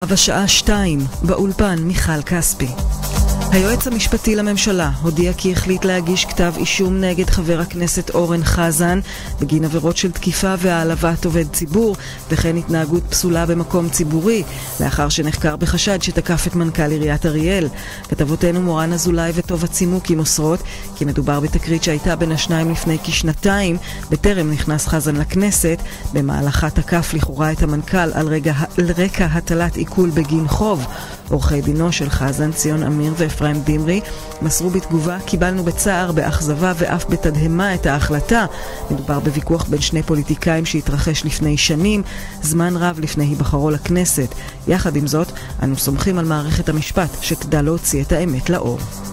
בשעה 2, באולפן מיכל כספי. היועץ המשפטי לממשלה הודיע כי החליט להגיש כתב אישום נגד חבר הכנסת אורן חזן בגין עבירות של תקיפה והעלבת עובד ציבור וכן התנהגות פסולה במקום ציבורי לאחר שנחקר בחשד שתקף את מנכ"ל עיריית אריאל. כתבותינו מורן אזולאי וטובה צימוקי מוסרות כי מדובר בתקרית שהייתה בין השניים לפני כשנתיים בטרם נכנס חזן לכנסת, במהלכה תקף לכאורה את המנכ"ל על רקע הטלת עיקול בגין חוב. עורכי דינו של חזן, ציון אמיר ואפרים דמרי, מסרו בתגובה: קיבלנו בצער, באכזבה ואף בתדהמה את ההחלטה. מדובר בוויכוח בין שני פוליטיקאים שהתרחש לפני שנים, זמן רב לפני היבחרו לכנסת. יחד עם זאת, אנו סומכים על מערכת המשפט שתדע להוציא את האמת לאור.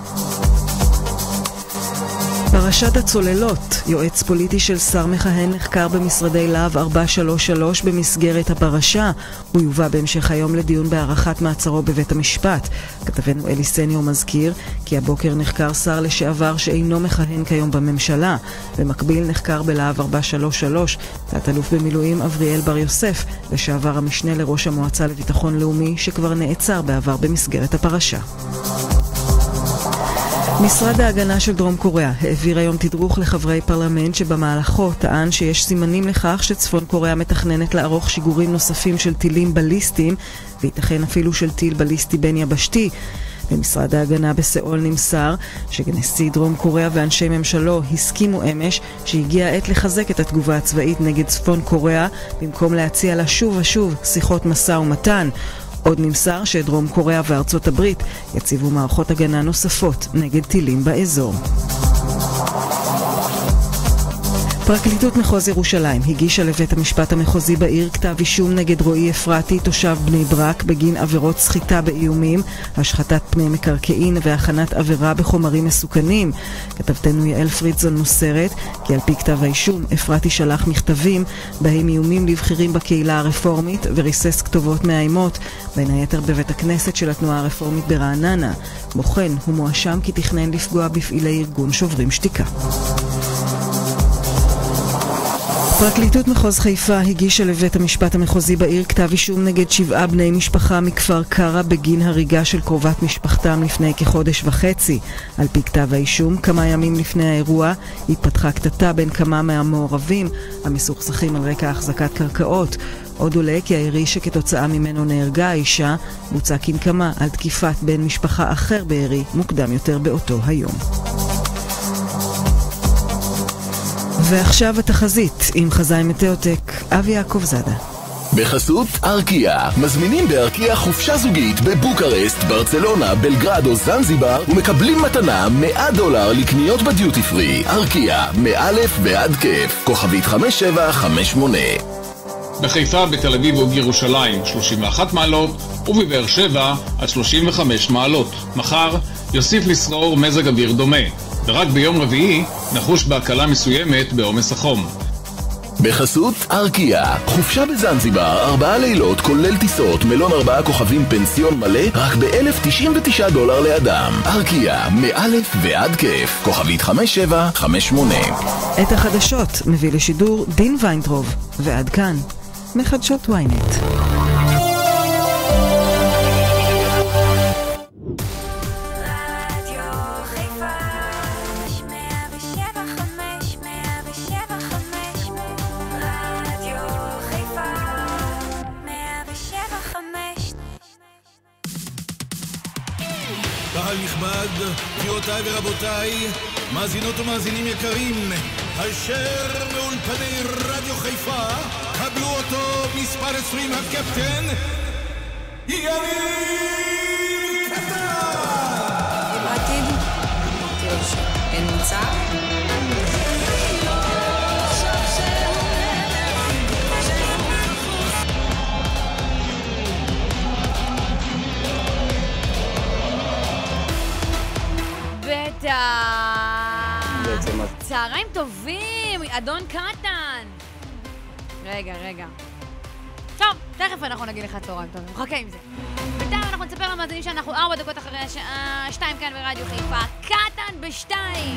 פרשת הצוללות, יועץ פוליטי של שר מכהן נחקר במשרדי להב 433 במסגרת הפרשה. הוא יובא בהמשך היום לדיון בהארכת מעצרו בבית המשפט. כתבנו אלי סניור מזכיר כי הבוקר נחקר שר לשעבר שאינו מכהן כיום בממשלה. במקביל נחקר בלהב 433 תת-אלוף במילואים אבריאל בר יוסף, לשעבר המשנה לראש המועצה לביטחון לאומי שכבר נעצר בעבר במסגרת הפרשה. משרד ההגנה של דרום קוריאה העביר היום תדרוך לחברי פרלמנט שבמהלכו טען שיש סימנים לכך שצפון קוריאה מתכננת לערוך שיגורים נוספים של טילים בליסטיים וייתכן אפילו של טיל בליסטי בין יבשתי. במשרד ההגנה בסאול נמסר שנשיא דרום קוריאה ואנשי ממשלו הסכימו אמש שהגיע העת לחזק את התגובה הצבאית נגד צפון קוריאה במקום להציע לה שוב ושוב שיחות משא ומתן. עוד נמסר שדרום קוריאה וארצות הברית יציבו מערכות הגנה נוספות נגד טילים באזור. פרקליטות מחוז ירושלים הגישה לבית המשפט המחוזי בעיר כתב אישום נגד רועי אפרתי, תושב בני ברק, בגין עבירות סחיטה באיומים, השחתת פני מקרקעין והכנת עבירה בחומרים מסוכנים. כתבתנו יעל פרידזון מוסרת כי על פי כתב האישום אפרתי שלח מכתבים בהם איומים לבחירים בקהילה הרפורמית וריסס כתובות מאיימות, בין היתר בבית הכנסת של התנועה הרפורמית ברעננה. כמו כן, הוא מואשם כי תכנן לפגוע בפעילי ארגון שוברים שתיקה. פרקליטות מחוז חיפה הגישה לבית המשפט המחוזי בעיר כתב אישום נגד 7 בני משפחה מכפר קרא בגין הריגה של קרובת משפחתם לפני כחודש וחצי. על פי כתב האישום, כמה ימים לפני האירוע התפתחה קטטה בין כמה מהמעורבים המסוכסכים על רקע החזקת קרקעות. עוד עולה כי הירי שכתוצאה ממנו נהרגה האישה בוצע כנקמה על תקיפת בן משפחה אחר בעירי מוקדם יותר באותו היום. ועכשיו התחזית עם חזאי מטאוטק, אבי יעקב זאדה. בחסות ארקיה, מזמינים בארקיה חופשה זוגית בבוקרסט, ברצלונה, בלגרד או זנזיבר ומקבלים מתנה $100 לקניות בדיוטי פרי. ארקיה, מאלף ועד כיף, כוכבית 5758. בחיפה, בתל אביב ובירושלים 31 מעלות ובבאר שבע עד 35 מעלות. מחר יוסיף לשרור מזג אוויר דומה, ורק ביום רביעי נחוש בהקלה מסוימת בעומס החום. בחסות ארקיה, חופשה בזנזיבר 4 לילות כולל טיסות, מלון 4 כוכבים פנסיון מלא רק $1,099 לאדם. ארקיה, מאלף ועד כיף, כוכבית 5758. את החדשות מביא לשידור דין ויינטרוב, ועד כאן מחדשות וויינט. קהל נכבד, גבירותיי ורבותיי, מאזינות ומאזינים יקרים, אשר מאולפני רדיו חיפה, קבלו אותו מספר 20 הקפטן יניב קטן. בעתיד? אין מצב? צהריים טובים, אדון קטן. רגע. טוב, תכף אנחנו נגיד לך צהריים טובים, חכה עם זה. בינתיים אנחנו נספר למאזינים שאנחנו 4 דקות אחרי השעה 2 כאן ברדיו חיפה. קטן ב2.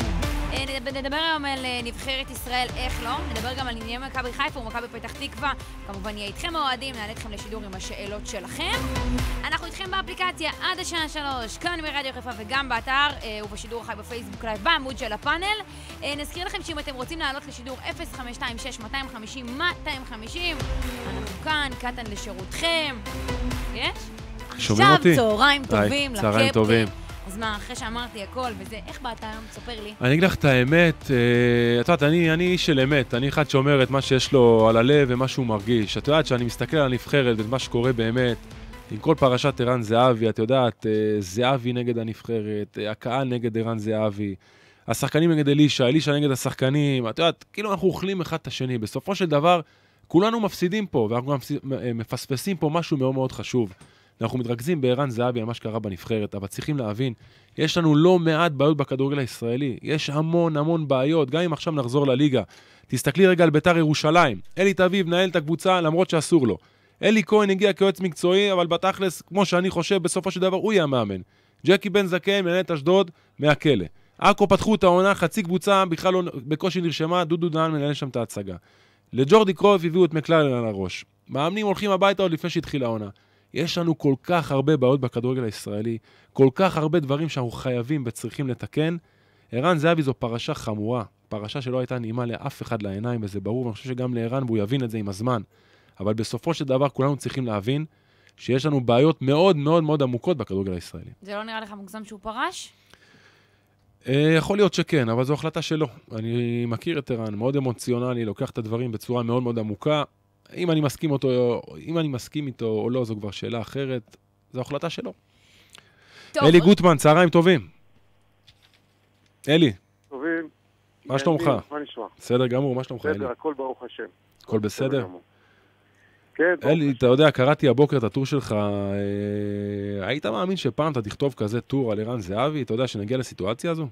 נדבר היום על נבחרת ישראל, איך לא. נדבר גם על ענייני מכבי חיפה ומכבי פתח תקווה. כמובן יהיה איתכם האוהדים, נעלה אתכם לשידור עם השאלות שלכם. אנחנו איתכם באפליקציה עד השעה 3, כאן ברדיו חיפה וגם באתר ובשידור החי בפייסבוק לייב בעמוד של הפאנל. נזכיר לכם שאם אתם רוצים לעלות לשידור 0526-250-250, אנחנו כאן, קטן לשירותכם. יש? שומעים אותי? עכשיו צהריים טובים לקפטן. אז מה, אחרי שאמרתי הכל וזה, איך באת היום? תספר לי. אני אגיד לך את האמת, את יודעת, אני איש של אמת, אני אחד שאומר את מה שיש לו על הלב ומה שהוא מרגיש. את יודעת שאני מסתכל על הנבחרת ואת מה שקורה באמת, עם כל פרשת ערן זהבי, את יודעת, זהבי נגד הנבחרת, הקהל נגד ערן זהבי, השחקנים נגד אלישה נגד השחקנים, את יודעת, כאילו אנחנו אוכלים אחד את השני. בסופו של דבר, כולנו מפסידים פה, ואנחנו מפספסים פה משהו מאוד מאוד חשוב. אנחנו מתרכזים בערן זהבי על מה שקרה בנבחרת, אבל צריכים להבין, יש לנו לא מעט בעיות בכדורגל הישראלי, יש המון בעיות, גם אם עכשיו נחזור לליגה. תסתכלי רגע על בית"ר ירושלים, אלי תביב מנהל את הקבוצה למרות שאסור לו. אלי כהן הגיע כיועץ מקצועי, אבל בתכלס, כמו שאני חושב, בסופו של דבר הוא יהיה המאמן. ג'קי בן זקן מנהל את אשדוד מהכלא. עכו פתחו את העונה, חצי קבוצה, בכלל לא, בקושי נרשמה, דודו דהן מנהל שם את ההצגה. לג'ורדי קרויף הביאו את מקלרן על הראש. מאמנים הולכים הביתה עוד לפני שהתחילה העונה. יש לנו כל כך הרבה בעיות בכדורגל הישראלי, כל כך הרבה דברים שאנחנו חייבים וצריכים לתקן. ערן זהבי זו פרשה חמורה, פרשה שלא הייתה נעימה לאף אחד לעיניים, וזה ברור, ואני חושב שגם לערן, והוא יבין את זה עם הזמן. אבל בסופו של דבר כולנו צריכים להבין שיש לנו בעיות מאוד מאוד מאוד עמוקות בכדורגל הישראלי. זה לא נראה לך מוגזם שהוא פרש? יכול להיות שכן, אבל זו החלטה שלו. אני מכיר את ערן, מאוד אמוציונלי, לוקח את הדברים בצורה מאוד מאוד עמוקה. אם אני מסכים איתו או לא, זו כבר שאלה אחרת. זו החלטה שלו. אלי גוטמן, צהריים טובים. אלי. טובים. מה שלומך? מה נשמע? בסדר גמור, מה שלומך, אלי? בסדר, הכל ברוך השם. הכל בסדר? כן. אלי, אתה יודע, קראתי הבוקר את הטור שלך. היית מאמין שפעם אתה תכתוב כזה טור על ערן זהבי? אתה יודע שנגיע לסיטואציה הזו?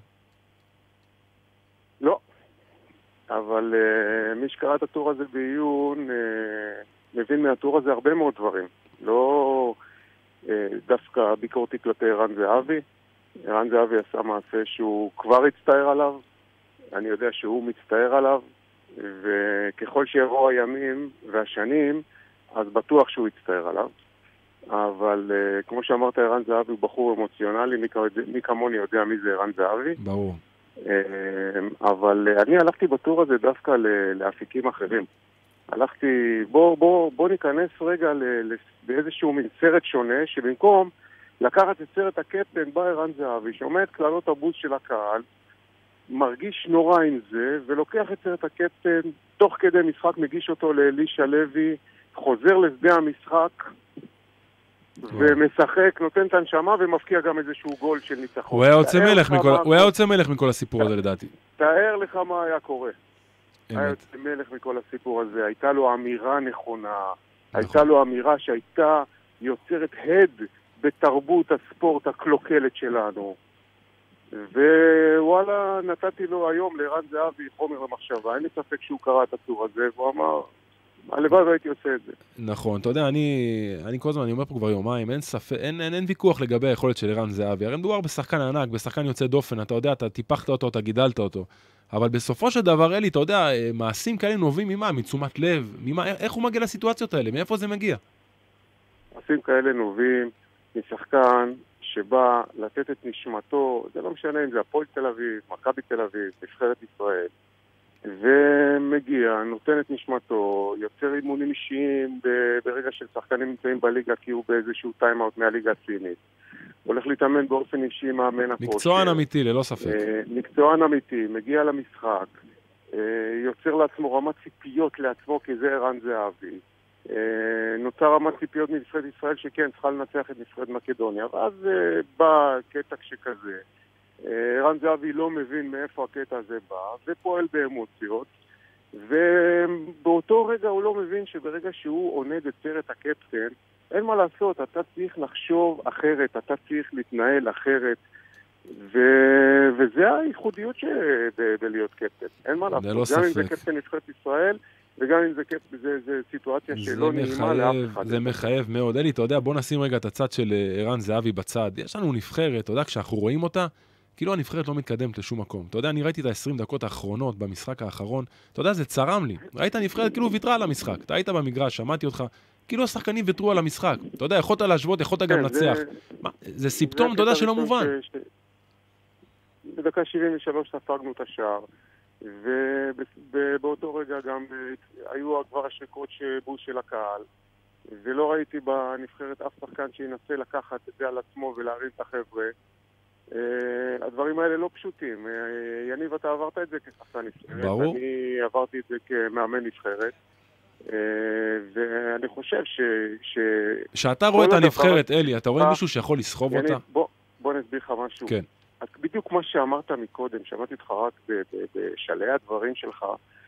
לא. אבל מי שקרא את הטור הזה בעיון מבין מהטור הזה הרבה מאוד דברים. לא דווקא ביקורתי כלפי ערן זהבי. ערן זהבי עשה מעשה שהוא כבר הצטער עליו. אני יודע שהוא מצטער עליו. וככל שיבואו הימים והשנים, אז בטוח שהוא יצטער עליו. אבל כמו שאמרת, ערן זהבי הוא בחור אמוציונלי. מי כמוני יודע מי זה ערן זהבי. ברור. אבל אני הלכתי בטור הזה דווקא לאפיקים אחרים. הלכתי, בוא ניכנס רגע באיזשהו מין סרט שונה, שבמקום לקחת את סרט הקפטן בא ערן זהבי, שומע את קללות הבוז של הקהל, מרגיש נורא עם זה, ולוקח את סרט הקפטן, תוך כדי משחק מגיש אותו לאלישה לוי, חוזר לשדה המשחק, ומשחק, נותן את הנשמה ומפקיע גם איזשהו גול של ניצחון. הוא היה יוצא מלך מכל הסיפור הזה לדעתי. תאר לך מה היה קורה. היה יוצא מלך מכל הסיפור הזה. הייתה לו אמירה נכונה, הייתה לו אמירה שהייתה יוצרת הד בתרבות הספורט הקלוקלת שלנו. ווואלה, נתתי לו היום לערן זהבי חומר למחשבה. אין לי ספק שהוא קרא את הטור הזה, והוא אמר, הלוואי והייתי עושה את זה. נכון, אתה יודע, אני כל הזמן, אני אומר פה כבר יומיים, אין ויכוח לגבי היכולת של ערן זהבי. הרי מדובר בשחקן ענק, בשחקן יוצא דופן, אתה יודע, אתה טיפחת אותו, אתה גידלת אותו. אבל בסופו של דבר, אלי, אתה יודע, מעשים כאלה נובעים ממה? מתשומת לב? איך הוא מגיע לסיטואציות האלה? מאיפה זה מגיע? מעשים כאלה נובעים משחקן שבא לתת את נשמתו, זה לא משנה אם זה הפועל תל אביב, מכבי תל אביב, נבחרת ישראל, ומגיע, נותן את נשמתו, יוצר אימונים אישיים ברגע של שחקנים נמצאים בליגה כי הוא באיזשהו טיימאוט מהליגה הסינית. הולך להתאמן באופן אישי מאמן הכושר. מקצוען אמיתי, ללא ספק. מקצוען אמיתי, מגיע למשחק, יוצר לעצמו רמת ציפיות לעצמו כי זה ערן זהבי. נוצר רמת ציפיות מנבחרת ישראל שכן צריכה לנצח את נבחרת מקדוניה, ואז בא קטע שכזה. ערן זהבי לא מבין מאיפה הקטע הזה בא, ופועל באמוציות, ובאותו רגע הוא לא מבין שברגע שהוא עונד את סרט הקפטן, אין מה לעשות, אתה צריך לחשוב אחרת, אתה צריך להתנהל אחרת, וזה הייחודיות בלהיות קפטן. אין מה לעשות, גם אם זה קפטן נבחרת ישראל, וגם אם זה סיטואציה שלא נעימה לאף אחד. זה מחייב מאוד. אלי, אתה יודע, בוא נשים רגע את הצד של ערן זהבי בצד. יש לנו נבחרת, אתה יודע, כשאנחנו רואים אותה, כאילו הנבחרת לא מתקדמת לשום מקום. אתה יודע, אני ראיתי את ה-20 דקות האחרונות במשחק האחרון, אתה יודע, זה צרם לי. ראית הנבחרת כאילו ויתרה על המשחק. אתה היית במגרש, שמעתי אותך, כאילו השחקנים ויתרו על המשחק. אתה יודע, יכולת להשוות, יכולת גם לנצח. זה סימפטום, אתה יודע, שלא מובן. בדקה 73 ספגנו את השער, ובאותו רגע גם היו כבר השריקות שבוז של הקהל, ולא ראיתי בנבחרת אף שחקן שינסה לקחת את זה על עצמו ולהרים את החבר'ה. הדברים האלה לא פשוטים. יניב, אתה עברת את זה כשחקן נבחרת. ברור. אני עברתי את זה כמאמן נבחרת. ואני חושב שאתה רואה את הנבחרת, אלי, אתה רואה מישהו שיכול לסחוב אותה? בוא נסביר לך משהו. כן. אז בדיוק כמו שאמרת מקודם, שמעתי אותך רק בשלהי הדברים שלך,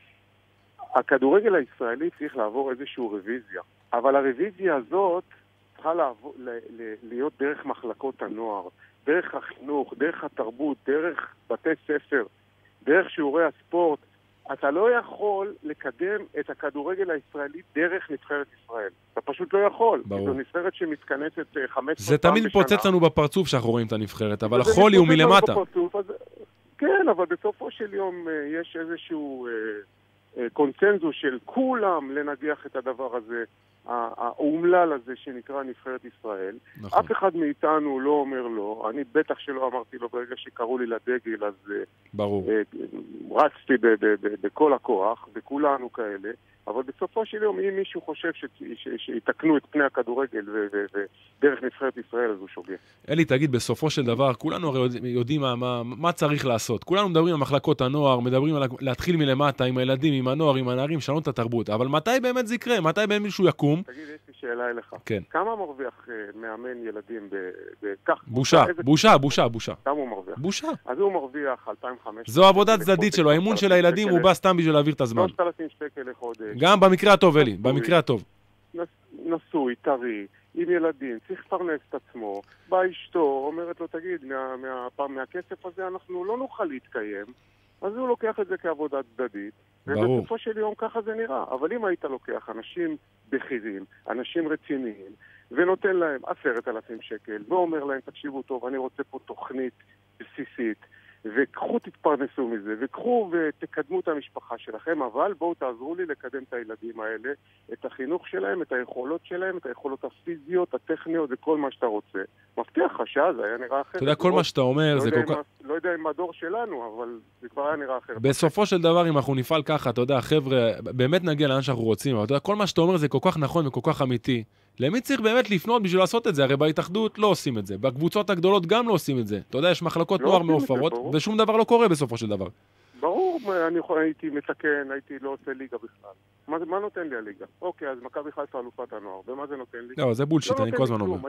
הכדורגל הישראלי צריך לעבור איזשהו רוויזיה. אבל הרוויזיה הזאת צריכה להיות דרך מחלקות הנוער, דרך החינוך, דרך התרבות, דרך בתי ספר, דרך שיעורי הספורט. אתה לא יכול לקדם את הכדורגל הישראלי דרך נבחרת ישראל. אתה פשוט לא יכול. ברור. זו נבחרת שמתכנסת 15 פעם בשנה. זה תמיד פוצץ לנו בפרצוף שאנחנו רואים את הנבחרת, אבל החולי הוא מלמטה. כן, אבל בסופו של יום יש איזשהו קונצנזוס של כולם לנגח את הדבר הזה, האומלל הזה שנקרא נבחרת ישראל. נכון. אף אחד מאיתנו לא אומר לא, אני בטח שלא אמרתי לו ברגע שקראו לי לדגל, אז ברור. רצתי בכל הכוח, וכולנו כאלה, אבל בסופו של יום, אם מישהו חושב שיתקנו את פני הכדורגל ודרך נבחרת ישראל, אז הוא שוגע. אלי, תגיד, בסופו של דבר, כולנו הרי יודעים מה צריך לעשות. כולנו מדברים על מחלקות הנוער, מדברים על להתחיל מלמטה עם הילדים, עם הנוער, עם הנערים, שנות התרבות. אבל מתי באמת זה יקרה? מתי באמת מישהו יקום? תגיד, יש לי שאלה אליך. כן. כמה מרוויח מאמן ילדים בכך? בושה. כמה הוא מרוויח? בושה. אז הוא מרוויח 2,500. זו עבודה צדדית שלו, האימון של הילדים הוא בא סתם בשביל להעביר את הזמן. 3,000 שקל לחודש. גם במקרה הטוב, אלי, במקרה הטוב. נשוי, טרי, עם ילדים, צריך לפרנס את עצמו. בא אשתו, אומרת לו, תגיד, מהכסף הזה אנחנו לא נוכל להתקיים, אז הוא לוקח את זה כעבודה צדדית. ברור. ובסופו של יום ככה זה נראה. אבל אם היית לוקח אנשים בכירים, אנשים רציניים, ונותן להם 10,000 שקל, ואומר להם, תקשיבו טוב, אני רוצה פה תוכנית בסיסית, וקחו תתפרנסו מזה, וקחו ותקדמו את המשפחה שלכם, אבל בואו תעזרו לי לקדם את הילדים האלה, את החינוך שלהם, את היכולות שלהם, את היכולות הפיזיות, הטכניות, וכל מה שאתה רוצה. מבטיח לך שאז היה נראה אחרת. אתה יודע, כל מה שאתה אומר זה כל כך... לא יודע אם הדור שלנו, אבל זה כבר היה נראה אחרת. בסופו של דבר, אם אנחנו נפעל ככה, אתה יודע, חבר'ה, באמת נגיע לאן שאנחנו רוצים, אבל אתה יודע, כל מה שאתה אומר זה כל כך נכון וכל כך אמיתי. למי צריך באמת לפנות בשביל לעשות את זה? הרי בהתאחדות לא עושים את זה. בקבוצות הגדולות גם לא עושים את זה. אתה יודע, יש מחלקות נוער מאופרות, ושום דבר לא קורה בסופו של דבר. ברור, הייתי מתקן, הייתי לא עושה ליגה בכלל. מה נותן לי הליגה? אוקיי, אז מכבי חיפה אלופת הנוער. ומה זה נותן לי? לא, זה בולשיט, אני כל הזמן אומר.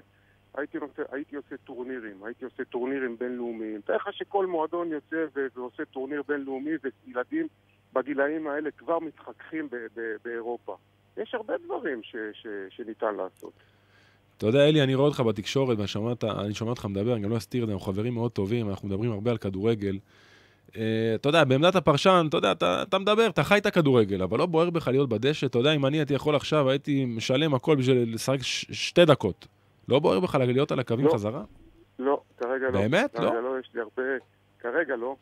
הייתי עושה טורנירים בינלאומיים. תראה לך שכל מועדון יוצא ועושה טורניר בינלאומי, וילדים בגילאים האלה כבר מתחככים באירופה. יש הרבה דברים שניתן לעשות. אתה יודע, אלי, אני רואה אותך בתקשורת, ואני שומע אותך מדבר, אני גם לא אסתיר את זה, אנחנו חברים מאוד טובים, אנחנו מדברים הרבה על כדורגל. אתה יודע, בעמדת הפרשן, אתה יודע, אתה מדבר, אתה חי את הכדורגל, אבל לא בוער בך להיות בדשא. אתה יודע, אם אני הייתי יכול עכשיו, הייתי משלם הכל בשביל לשחק 2 דקות. לא בוער בך להיות על הקווים חזרה? לא, כרגע לא. באמת? לא? כרגע לא, יש לי הרבה... כרגע לא.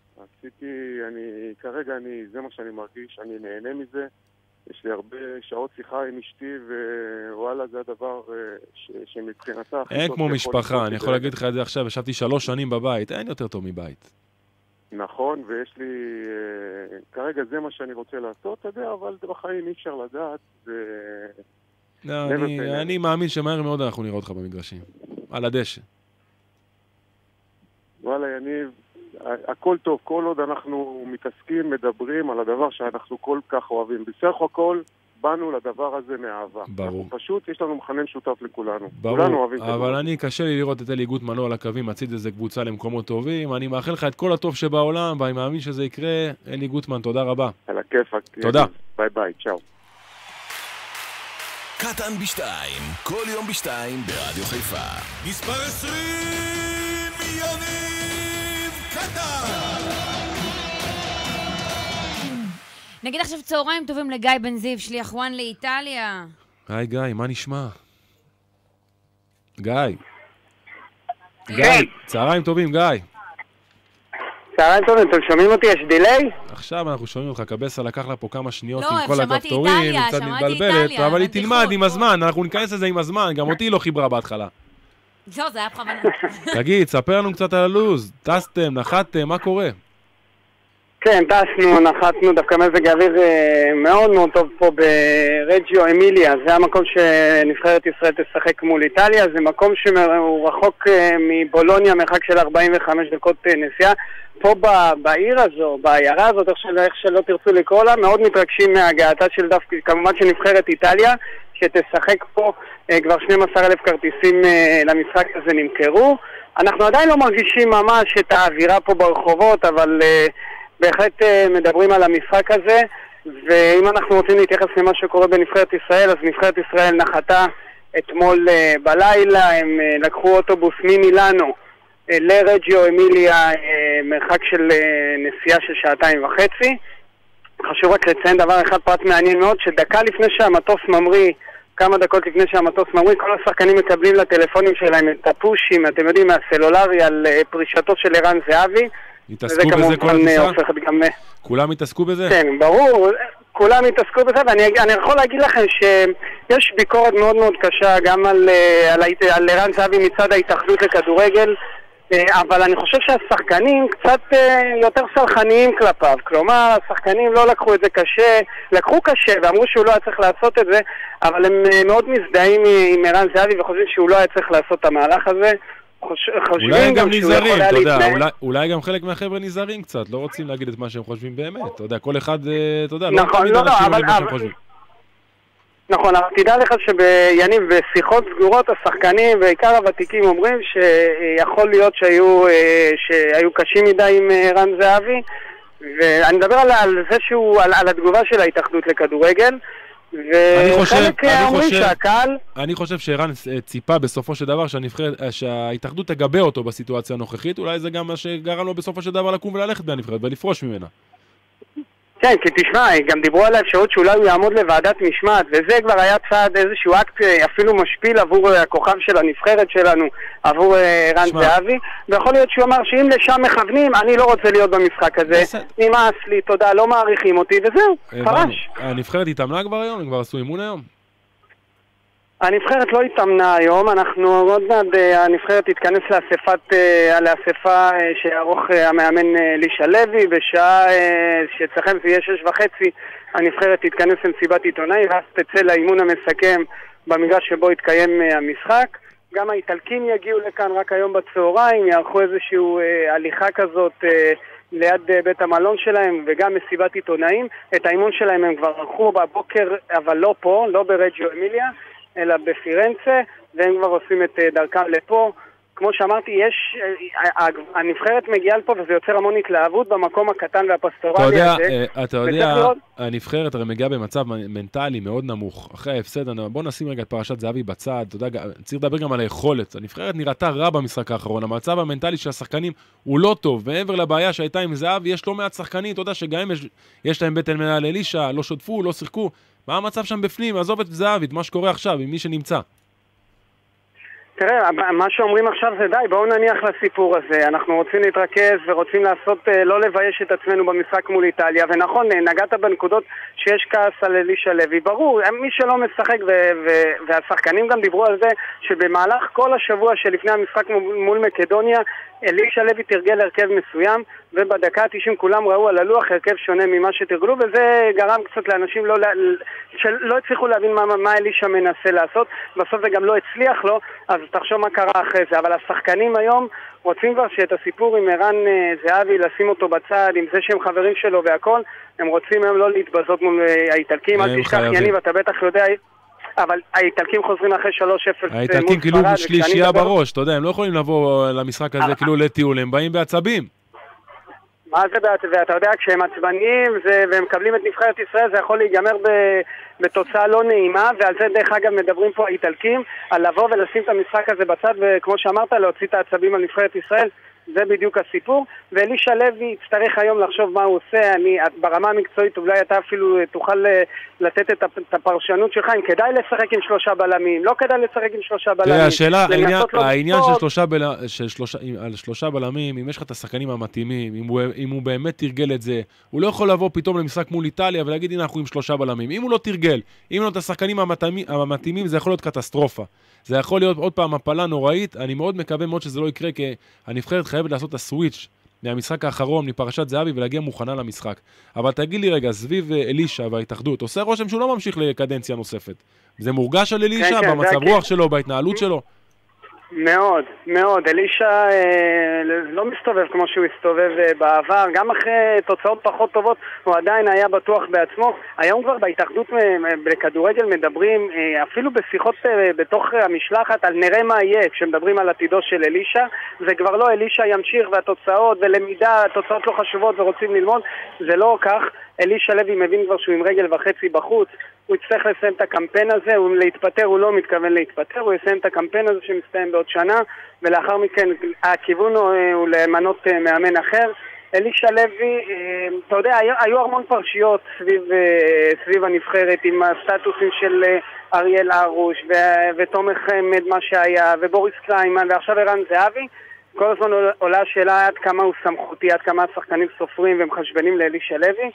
כרגע זה מה שאני מרגיש, אני נהנה מזה. יש לי הרבה שעות שיחה עם אשתי, ווואלה, זה הדבר שמבחינתה... אין כמו משפחה, אני יכול להגיד לך את זה עכשיו, ישבתי 3 שנים בבית, אין יותר טוב מבית. נכון, ויש לי... כרגע זה מה שאני רוצה לעשות, אתה יודע, אבל בחיים אי אפשר לדעת, אני מאמין שמהר מאוד אנחנו נראה אותך במגרשים, על הדשא. וואלה, יניב, הכל טוב, כל עוד אנחנו מתעסקים, מדברים על הדבר שאנחנו כל כך אוהבים. בסך הכל, באנו לדבר הזה מאהבה. ברור. פשוט יש לנו מכנה משותף לכולנו. ברור, אבל אני קשה לי לראות את אלי גוטמן לא על הקווים, מצית איזה קבוצה למקומות טובים. אני מאחל לך את כל הטוב שבעולם, ואני מאמין שזה יקרה. אלי גוטמן, תודה רבה. על הכיפק. תודה. ביי ביי, צ'או. קטן בשתיים, כל יום בשתיים ברדיו חיפה. מספר 20, יניב קטן. נגיד עכשיו צהריים טובים לגיא בן זיו, שליח וואן לאיטליה. היי גיא, מה נשמע? גיא. גיא, צהריים טובים, גיא. צהריים טובים, אתם שומעים אותי? יש דיליי? עכשיו אנחנו שומעים אותך, קבסה לקח לה פה כמה שניות לא, עם כל שמעתי הכפתורים, איטליה, קצת שמעתי מתבלבלת, איטליה, אבל היא מתיחות, תלמד עם בוא. הזמן, אנחנו ניכנס לזה עם הזמן, גם אותי לא חיברה בהתחלה. לא, זה היה בכוונה. תגיד, ספר לנו קצת על הלוז, טסתם, נחתתם, מה קורה? כן, טסנו, נחתנו, דווקא מזג האוויר מאוד מאוד טוב פה ברג'יו אמיליה, זה המקום שנבחרת ישראל תשחק מול איטליה, זה מקום שהוא רחוק מבולוניה, מרחק של 45 דקות נסיעה. פה בעיר הזו, בעיירה הזאת, איך שלא תרצו לקרוא לה, מאוד מתרגשים מהגעתה של דווקא, כמובן שנבחרת איטליה, שתשחק פה, כבר 12,000 כרטיסים למשחק הזה נמכרו. אנחנו עדיין לא מרגישים ממש את האווירה פה ברחובות, אבל בהחלט מדברים על המשחק הזה, ואם אנחנו רוצים להתייחס למה שקורה בנבחרת ישראל, אז נבחרת ישראל נחתה אתמול בלילה, הם לקחו אוטובוס ממילאנו לרג'יו אמיליה, מרחק של נסיעה של 2.5. חשוב רק לציין דבר אחד, פרט מעניין מאוד, שדקה לפני שהמטוס ממריא, כמה דקות לפני שהמטוס ממריא, כל השחקנים מקבלים לטלפונים שלהם את הפושים, אתם יודעים, מהסלולרי, על פרישתו של ערן זהבי. התעסקו בזה כל הטיסה? כולם התעסקו בזה? כן, ברור, כולם התעסקו בזה, ואני יכול להגיד לכם שיש ביקורת מאוד מאוד קשה גם על ערן זהבי מצד ההתאחדות לכדורגל, אבל אני חושב שהשחקנים קצת יותר סלחניים כלפיו, כלומר השחקנים לא לקחו את זה קשה, לקחו קשה ואמרו שהוא לא היה צריך לעשות את זה, אבל הם מאוד מזדהים עם ערן זהבי וחושבים שהוא לא היה צריך לעשות את המהלך הזה. אולי גם נזהרים, אתה יודע, אולי גם חלק מהחבר'ה נזהרים קצת, לא רוצים להגיד את מה שהם חושבים באמת, אתה יודע, כל אחד, אתה יודע, לא תמיד אנשים אומרים מה שהם חושבים. נכון, אבל תדע לך שביניב, בשיחות סגורות, השחקנים בעיקר הוותיקים אומרים שיכול להיות שהיו קשים מדי עם ערן זהבי, ואני מדבר על זה שהוא, על התגובה של ההתאחדות לכדורגל, וחלק אומרים שהקהל... אני חושב שערן ציפה בסופו של דבר שההתאחדות תגבה אותו בסיטואציה הנוכחית, אולי זה גם מה שגרם לו בסופו של דבר לקום וללכת מהנבחרת ולפרוש ממנה. כן, כי תשמע, גם דיברו על האפשרות שאולי הוא יעמוד לוועדת משמעת, וזה כבר היה צעד, איזשהו אקט אפילו משפיל עבור הכוכב של הנבחרת שלנו, עבור ערן זהבי, ויכול להיות שהוא אמר שאם לשם מכוונים, אני לא רוצה להיות במשחק הזה, נמאס לי, תודה, לא מעריכים אותי, וזהו, פרש. הנבחרת התאמנה כבר היום? הם כבר עשו אימון היום? הנבחרת לא התאמנה היום, אנחנו עוד מעט, הנבחרת תתכנס לאספה שיערוך המאמן לישה לוי, בשעה שאצלכם זה יהיה 6:30, הנבחרת תתכנס למסיבת עיתונאי, ואז תצא לאימון המסכם במגרש שבו יתקיים המשחק. גם האיטלקים יגיעו לכאן רק היום בצהריים, יערכו איזושהי הליכה כזאת ליד בית המלון שלהם, וגם מסיבת עיתונאים. את האימון שלהם הם כבר ערכו בבוקר, אבל לא פה, לא ברג'יו אמיליה, אלא בפירנצה, והם כבר עושים את דרכם לפה. כמו שאמרתי, הנבחרת מגיעה לפה וזה יוצר המון התלהבות במקום הקטן והפסטורלי הזה. אתה יודע, הנבחרת הרי מגיעה במצב מנטלי מאוד נמוך. אחרי ההפסד, בוא נשים רגע את פרשת זהבי בצד, אתה יודע, צריך לדבר גם על היכולת. הנבחרת נראתה רע במשחק האחרון, המצב המנטלי של השחקנים הוא לא טוב, מעבר לבעיה שהייתה עם זהבי, יש לא מעט שחקנים, אתה יודע שגם אם יש להם בטן מנהל אלישה, לא שותפו, לא שיחקו. מה המצב שם בפנים? עזוב את זהבי, את מה שקורה עכשיו, עם מי שנמצא. תראה, מה שאומרים עכשיו זה די, בואו נניח לסיפור הזה. אנחנו רוצים להתרכז ורוצים לעשות, לא לבייש את עצמנו במשחק מול איטליה, ונכון, נגעת בנקודות שיש כעס על אלישה לוי. ברור, מי שלא משחק, והשחקנים גם דיברו על זה, שבמהלך כל השבוע שלפני המשחק מול מקדוניה, אלישה לוי תרגל הרכב מסוים, ובדקה ה-90 כולם ראו על הלוח הרכב שונה ממה שתרגלו, וזה גרם קצת לאנשים שלא הצליחו להבין מה אלישה מנסה לעשות. בסוף זה גם לא הצליח לו, אז תחשוב מה קרה אחרי זה. אבל השחקנים היום רוצים כבר שאת הסיפור עם ערן זהבי לשים אותו בצד, עם זה שהם חברים שלו והכל, הם רוצים היום לא להתבזות מול האיטלקים. אל תשכח יניב, אתה בטח יודע, אבל האיטלקים חוזרים אחרי 3-0 האיטלקים כאילו שלישייה בראש, אתה יודע, הם לא יכולים לבוא למשחק הזה כאילו לטיול, הם באים בעצבים. מה זה בעצבים? ואתה יודע, כשהם עצבניים והם מקבלים את נבחרת ישראל, זה יכול להיגמר בתוצאה לא נעימה, ועל זה דרך אגב מדברים פה האיטלקים, על לבוא ולשים את המשחק הזה בצד, וכמו שאמרת, להוציא את העצבים על נבחרת ישראל. זה בדיוק הסיפור, ואלישע לוי יצטרך היום לחשוב מה הוא עושה. ברמה המקצועית אולי אתה אפילו תוכל לתת את הפרשנות שלך, אם כדאי לשחק עם 3 בלמים, לא כדאי לשחק עם 3 בלמים. תראה, השאלה, העניין של 3 בלמים, אם יש לך את השחקנים המתאימים, אם הוא באמת תרגל את זה, הוא לא יכול לבוא פתאום למשחק מול איטליה ולהגיד, הנה אנחנו עם 3 בלמים. אם הוא לא תרגל, אם לא את השחקנים המתאימים, זה יכול להיות קטסטרופה. זה יכול להיות עוד פעם הפלה נוראית. אני מאוד מקווה מאוד שזה לא יקרה, כי הנבחרת חייבת לעשות את הסוויץ' מהמשחק האחרון, מפרשת זהבי, ולהגיע מוכנה למשחק. אבל תגיד לי רגע, סביב אלישע וההתאחדות, עושה רושם שהוא לא ממשיך לקדנציה נוספת. זה מורגש על אלישע, במצב רוח שלו, בהתנהלות שלו? מאוד, מאוד. אלישע לא מסתובב כמו שהוא הסתובב בעבר, גם אחרי תוצאות פחות טובות הוא עדיין היה בטוח בעצמו. היום כבר בהתאחדות בכדורגל מדברים, אפילו בשיחות בתוך המשלחת, על נראה מה יהיה כשמדברים על עתידו של אלישע. זה כבר לא אלישע ימשיך והתוצאות ולמידה, התוצאות לא חשובות ורוצים ללמוד, זה לא כך. אלישע לוי מבין כבר שהוא עם רגל וחצי בחוץ, הוא יצטרך לסיים את הקמפיין הזה, להתפטר הוא לא מתכוון להתפטר, הוא יסיים את הקמפיין הזה שמסתיים בעוד שנה, ולאחר מכן הכיוון הוא למנות מאמן אחר. אלישע לוי, אתה יודע, היו המון פרשיות סביב הנבחרת, עם הסטטוסים של אריאל ארוש ותומר חמד מה שהיה, ובוריס קליימן, ועכשיו ערן זהבי. כל הזמן עולה השאלה עד כמה הוא סמכותי, עד כמה השחקנים סופרים ומחשבנים לאלישע לוי.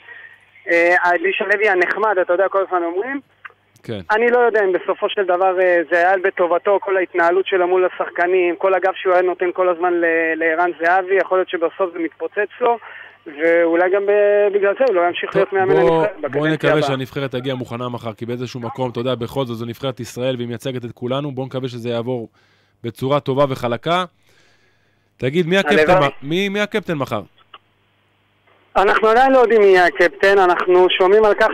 אלישע לוי הנחמד, אתה יודע, כל הזמן אומרים. כן. אני לא יודע אם בסופו של דבר זה היה בטובתו, כל ההתנהלות שלו מול השחקנים, כל הגב שהוא היה נותן כל הזמן לערן זהבי, יכול להיות שבסוף זה מתפוצץ לו, ואולי גם בגלל זה הוא לא ימשיך להיות מאמן הנבחרת. בואו נקווה שהנבחרת תגיע מוכנה מחר, כי באיזשהו מקום, אתה יודע, בכל זאת זו נבחרת ישראל והיא מייצגת את כולנו, בואו נקווה שזה יעבור בצורה טובה וחלקה. תגיד, מי הקפטן מחר? אנחנו עדיין לא יודעים מי יהיה הקפטן, אנחנו שומעים על כך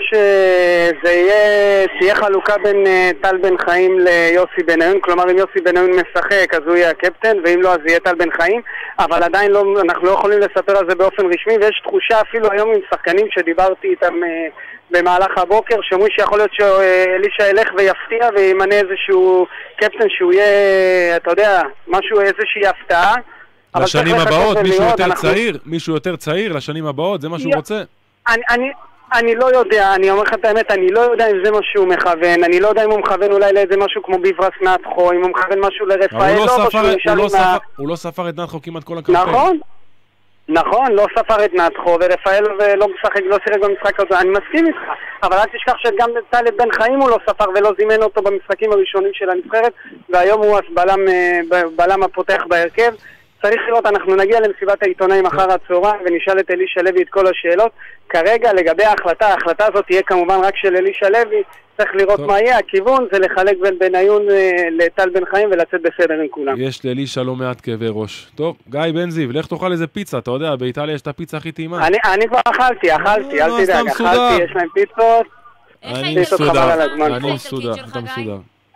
תהיה חלוקה בין טל בן חיים ליוסי בניון, כלומר אם יוסי בניון משחק אז הוא יהיה הקפטן, ואם לא אז יהיה טל בן חיים, אבל עדיין לא, אנחנו לא יכולים לספר על זה באופן רשמי, ויש תחושה אפילו היום עם שחקנים שדיברתי איתם במהלך הבוקר, שאומרים שיכול להיות שאלישע ילך ויפתיע וימנה איזשהו קפטן שהוא יהיה, אתה יודע, משהו, איזושהי הפתעה. לשנים הבאות, מישהו יותר צעיר לשנים הבאות, זה מה שהוא רוצה? אני לא יודע, אני אומר לך את האמת, אני לא יודע אם זה מה שהוא מכוון, אני לא יודע אם הוא מכוון אולי לאיזה משהו כמו ביברס נתחו, אם הוא מכוון משהו לרפאלו, הוא לא ספר את נתחו כמעט כל הקמפיין. נכון, לא ספר את נתחו, ורפאלו לא שיחק במשחק הזה, אני מסכים איתך, אבל אל תשכח שגם טלב בן חיים הוא לא ספר ולא זימן אותו במשחקים הראשונים של הנבחרת, והיום הוא בלם הפותח בהרכב. צריך לראות, אנחנו נגיע למסיבת העיתונאים אחר הצהריים ונשאל את אלישע לוי את כל השאלות. כרגע לגבי ההחלטה הזאת תהיה כמובן רק של אלישע לוי, צריך לראות מה יהיה, הכיוון זה לחלק בין בניון לטל בן חיים ולצאת בסדר עם כולם. יש לאלישע לא מעט כאבי ראש. טוב, גיא בן זיו, לך תאכל איזה פיצה, אתה יודע, באיטליה יש את הפיצה הכי טעימה. אני כבר אכלתי, אל תדאג, אכלתי, יש להם פיצות. אני מסודר.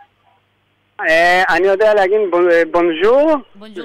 אני יודע להגיד בונז'ור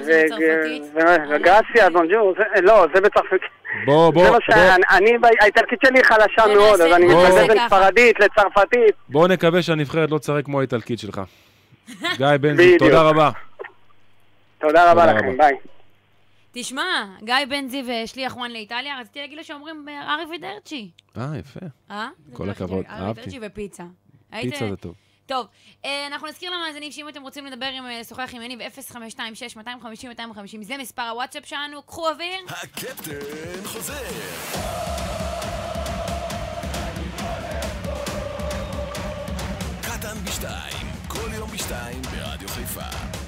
וגרסיה, בונז'ור, לא, זה בצרפתית. האיטלקית שלי חלשה מאוד, אז אני מתבלבל בין ספרדית לצרפתית. בואו נקווה שהנבחרת לא תשחק כמו האיטלקית שלך. גיא בן זיו, תודה רבה. תודה רבה לכם, ביי. תשמע, גיא בן זיו שליח וואן לאיטליה, רציתי להגיד לו שאומרים אריבדרצ'י. יפה. כל הכבוד, אהבתי. אריבדרצ'י ופיצה. פיצה זה טוב. טוב, אנחנו נזכיר למאזינים שאם אתם רוצים לדבר לשוחח עם יניב 0526-250-250, זה מספר הוואטסאפ שלנו, קחו אוויר. הקפטן חוזר. קטן בשתיים, כל יום בשתיים ברדיו חיפה.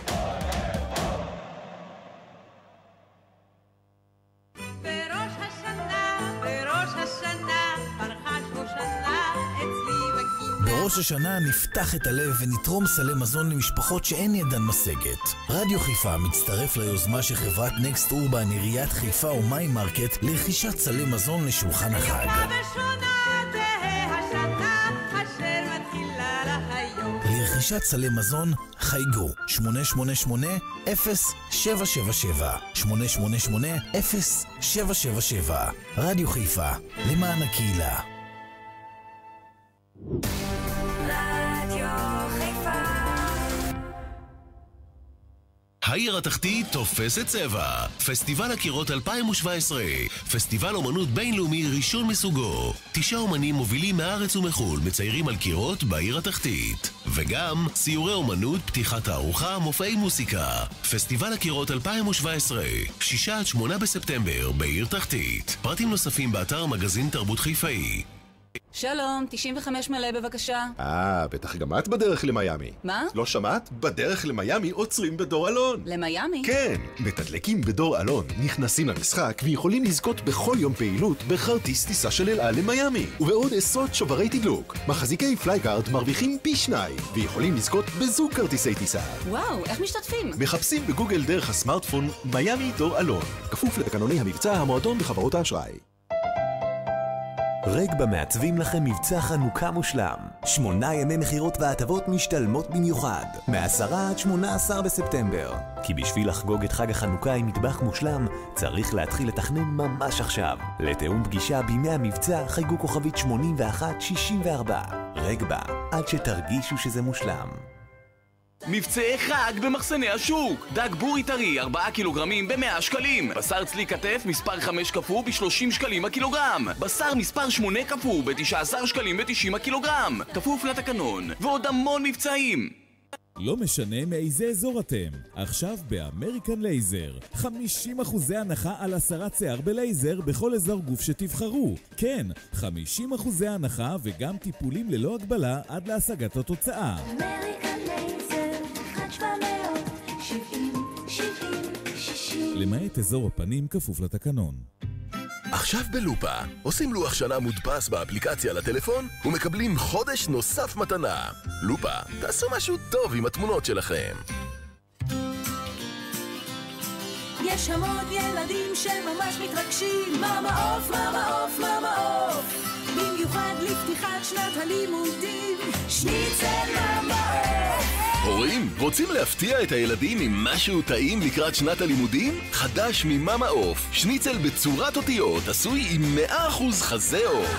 בראש השנה נפתח את הלב ונתרום סלי מזון למשפחות שאין ידן משגת. רדיו חיפה מצטרף ליוזמה של חברת נקסט אורבן עיריית חיפה ומיי מרקט לרכישת סלי מזון לשולחן החג. לרכישת סלי מזון חייגו 888-0777 888-0777 רדיו חיפה למען הקהילה. העיר התחתית תופסת צבע. פסטיבל הקירות 2017. פסטיבל אומנות בינלאומי ראשון מסוגו. 9 אומנים מובילים מארץ ומחול מציירים על קירות בעיר התחתית. וגם סיורי אומנות, פתיחת הארוחה, מופעי מוסיקה. פסטיבל הקירות 2017. 6-8 בספטמבר בעיר תחתית. פרטים נוספים באתר מגזין תרבות חיפאי. שלום, 95 מלא בבקשה. בטח גם את בדרך למיימי. מה? לא שמעת? בדרך למיימי עוצרים בדור אלון. למיימי? כן, מתדלקים בדור אלון, נכנסים למשחק ויכולים לזכות בכל יום פעילות בכרטיס טיסה של אל על למיימי. ובעוד עשרות שוברי תדלוק, מחזיקי פלייגארד מרוויחים פי 2 ויכולים לזכות בזוג כרטיסי טיסה. וואו, איך משתתפים? מחפשים בגוגל דרך הסמארטפון מיימי דור אלון. כפוף לתקנוני המבצע, המועדון בחברות האשראי. רגבה מעצבים לכם מבצע חנוכה מושלם. 8 ימי מחירות והטבות משתלמות במיוחד. מ-10 עד 18 בספטמבר. כי בשביל לחגוג את חג החנוכה עם מטבח מושלם, צריך להתחיל לתכנן ממש עכשיו. לתאום פגישה בימי המבצע חייגו כוכבית 8164. רגבה, עד שתרגישו שזה מושלם. מבצעי חג במחסני השוק. דג בורי טרי 4 קילוגרמים ב100 שקלים. בשר צלי כתף מספר 5 קפוא ב30 שקלים הקילוגרם. בשר מספר 8 קפוא ב19 שקלים ב90 הקילוגרם. כפוף לתקנון. ועוד המון מבצעים. לא משנה מאיזה אזור אתם, עכשיו באמריקן לייזר 50% הנחה על הסרת שיער בלייזר בכל אזור גוף שתבחרו. כן, 50% הנחה וגם טיפולים ללא הגבלה עד להשגת התוצאה. אמריקן לייזר 1-770-70-60 למעט אזור הפנים כפוף לתקנון. עכשיו בלופה, עושים לוח שנה מודפס באפליקציה לטלפון ומקבלים חודש נוסף מתנה. לופה, תעשו משהו טוב עם התמונות שלכם. יש המון ילדים שממש מתרגשים, מאמא עוף, מאמא עוף, מאמא עוף. במיוחד לפתיחת שנת הלימודים, שניצל מאמא עוף. הורים, רוצים להפתיע את הילדים עם משהו טעים לקראת שנת הלימודים? חדש ממאמה עוף, שניצל בצורת אותיות, עשוי עם 100% חזה עוף.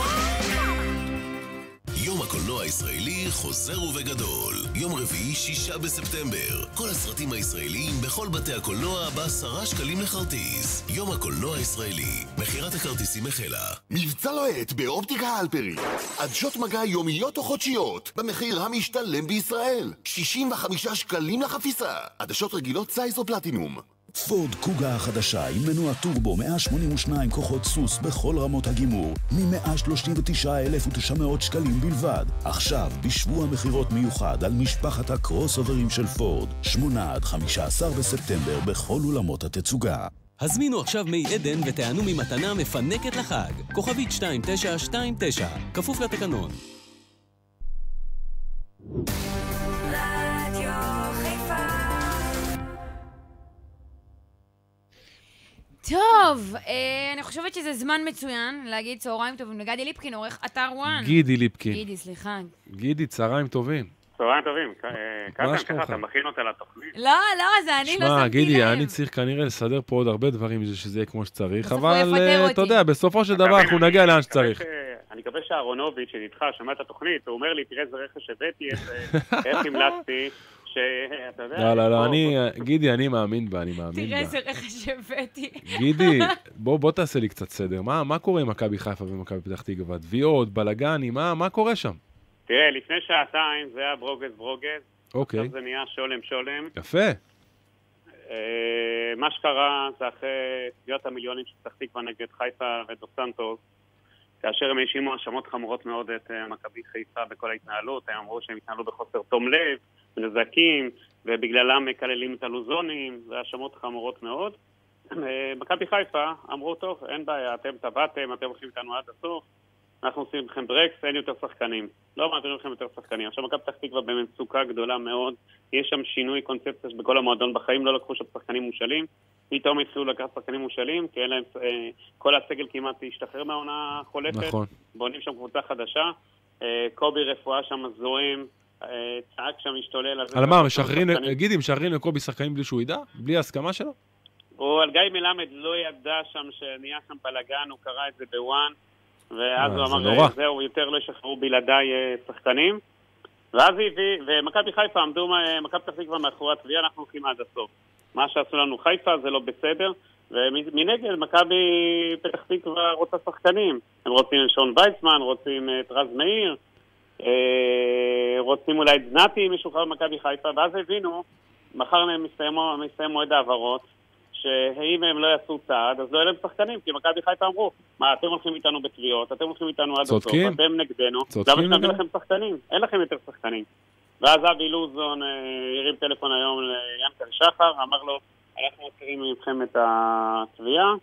יום הקולנוע הישראלי חוזר ובגדול. יום רביעי 6 בספטמבר. כל הסרטים הישראליים בכל בתי הקולנוע ב10 שקלים לכרטיס. יום הקולנוע הישראלי. מחירת הכרטיסים החלה. מבצע לוהט באופטיקה הלפרית. עדשות מגע יומיות או חודשיות. במחיר המשתלם בישראל. 65 שקלים לחפיסה. עדשות רגילות סייז או פלטינום. פורד קוגה החדשה עם מנוע טורבו 182 כוחות סוס בכל רמות הגימור מ-139,900 שקלים בלבד. עכשיו בשבוע מחירות מיוחד על משפחת הקרוס אוברים של פורד 8 עד 15 בספטמבר בכל אולמות התצוגה. הזמינו עכשיו מי עדן ותענו ממתנה מפנקת לחג. כוכבית 2929 כפוף לתקנון. טוב, אני חושבת שזה זמן מצוין להגיד צהריים טובים לגדי ליפקין, עורך אתר וואן. גידי ליפקין. גידי, סליחה. גידי, צהריים טובים. צהריים טובים. ככה אתה מכין אותה לתוכנית? לא, זה אני לא שמתי לב. שמע, גידי, אני צריך כנראה לסדר פה עוד הרבה דברים בשביל שזה יהיה כמו שצריך, אבל אתה יודע, בסופו של דבר אנחנו נגיע לאן שצריך. אני מקווה שהאהרונוביץ' שנדחה, שמע את התוכנית, הוא אומר לי, תראה איזה רכש הבאתי, איך המלצתי, שאתה יודע... לא, גידי, אני מאמין בה, תראה איזה רכש הבאתי. גידי, בוא תעשה לי קצת סדר. מה קורה עם מכבי חיפה ומכבי פתח תקווה? תביעות, בלגנים, מה קורה שם? תראה, לפני שעתיים זה היה ברוגז, אוקיי. עכשיו זה נהיה שולם. יפה. מה שקרה זה אחרי תביעות המיליונים של פתח תקווה נגד חיפה ודוס סנטוס, כאשר הם האשימו האשמות חמורות מאוד את מכבי חיפה בכל ההתנהלות, הם אמרו שהם התנהלו בחוסר תום לב, נזקים, ובגללם מקללים את הלוזונים, זה האשמות חמורות מאוד. מכבי חיפה אמרו, טוב, אין בעיה, אתם טבעתם, אתם הולכים איתנו עד הסוף, אנחנו עושים לכם ברקס, אין יותר שחקנים. לא מעבירים לכם יותר שחקנים. עכשיו מכבי פתח תקווה במצוקה גדולה מאוד, יש שם שינוי קונספציה בכל המועדון בחיים, לא לקחו שם שחקנים מושאלים, פתאום התחילו לקחת שחקנים מושאלים, כי אין להם, כל הסגל כמעט השתחרר מהעונה החולפת, נכון. בונים שם קבוצה חדשה, קובי רפואה שם זוהם, צעק שם משתולל. על מה, משחררים לקובי שחקנים בלי שהוא ידע? בלי הסכמה שלו? הוא על גיא מלמד לא ידע שם שנהיה שם בלגן, הוא קרא את זה בוואן, ואז הוא אמר, זהו, יותר לא ישחררו בלעדיי שחקנים. ואז ומכבי חיפה עמדו, מכבי פתח תקווה מאחורי התביעה, אנחנו הולכים עד הסוף. מה שעשו לנו חיפה זה לא בסדר, ומנגד מכבי פתח תקווה רוצה שחקנים. הם רוצים שון וייסמן, רוצים את רז מאיר, רוצים אולי את זנתי משוחרר במכבי חיפה, ואז הבינו, מחר מסתיים מועד העברות, שאם הם לא יעשו צעד, אז לא יהיה להם שחקנים, כי מכבי חיפה אמרו, מה, אתם הולכים איתנו בתביעות, אתם הולכים איתנו עד הסוף, אתם נגדנו, למה שנביא לכם שחקנים? אין לכם יותר שחקנים. ואז אבי לוזון הרים טלפון היום ליענקל שחר, אמר לו, אנחנו מזכירים מכם את התביעה,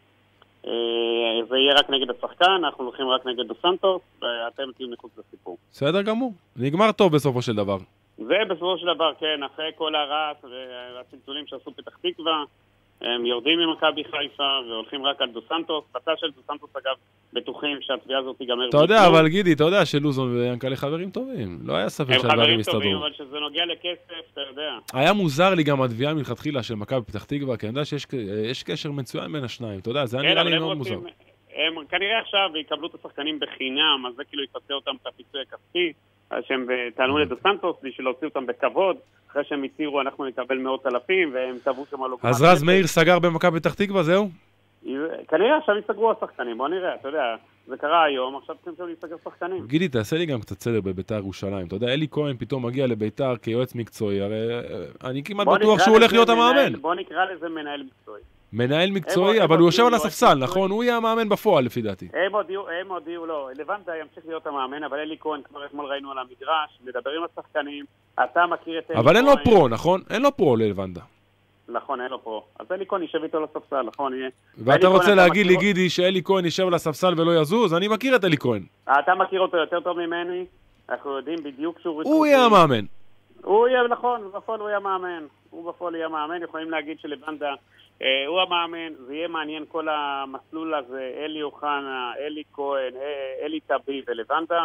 זה יהיה רק נגד השחקן, אנחנו הולכים רק נגד דו סנטוס, ואתם תהיו מחוץ לסיפור. בסדר גמור, נגמר טוב בסופו של דבר. זה בסופו של דבר, כן, אחרי כל הרעש והצלצולים שעשו פתח תקווה, הם יורדים ממכבי חיפה והולכים רק על דו סנטוס. בצד של דו סנטוס, אגב, בטוחים שהתביעה הזאת תיגמר. אתה יודע, אבל גידי, אתה יודע שלוזון ויענקל'ה חברים טובים. לא היה ספק שהדברים יסתדרו. הם חברים טובים, אבל שזה נוגע לכסף, אתה יודע. היה מוזר לי גם התביעה מלכתחילה של מכבי פתח תקווה, כי אני יודע שיש קשר מצוין בין השניים. אתה יודע, זה היה נראה לי מאוד מוזר. הם כנראה עכשיו יקבלו את השחקנים בחינם, אז זה כאילו יפצה אותם את הפיצוי הכספי, שהם טענו לדו סנטוס, בשביל להוציא אותם בכבוד, אחרי שהם הציעו אנחנו נקבל מאות אלפים, והם קבעו שם על... אז רז מאיר סגר במכבי פתח תקווה, זהו? כנראה עכשיו יסגרו השחקנים, בוא נראה, אתה יודע, זה קרה היום, עכשיו צריכים שם להסגר שחקנים. גידי, תעשה לי גם קצת סדר בביתר ירושלים, אתה יודע, אלי כהן פתאום מגיע לביתר כיועץ מקצועי, הרי אני כמעט בטוח שהוא הולך להיות המאמן. בוא נקרא לזה מנהל מקצועי. מנהל מקצועי, אבל הוא יושב על הספסל, נכון? הוא יהיה המאמן בפועל, לפי דעתי. הם הודיעו, לא, לבנדה ימשיך להיות המאמן, אבל אלי כהן, כבר אתמול ראינו על המגרש, מדבר עם השחקנים, אתה מכיר את אלי כהן. אבל אין לו פרו, נכון? אין לו פרו ללבנדה. נכון, אין לו פרו. אז אלי כהן יישב איתו לספסל, נכון? ואתה רוצה להגיד לי, גידי, שאלי כהן יישב על הספסל ולא יזוז? אני מכיר את אלי כהן. אתה מכיר אותו יותר טוב ממני, אנחנו יודעים בדיוק שהוא... הוא יהיה המאמן. הוא יהיה, נכון, בפועל הוא יהיה המאמן. הוא בפועל יהיה המאמן, יכולים להגיד שלבנדה הוא המאמן, זה יהיה מעניין כל המסלול הזה, אלי אוחנה, אלי כהן, אלי טביב ולבנדה.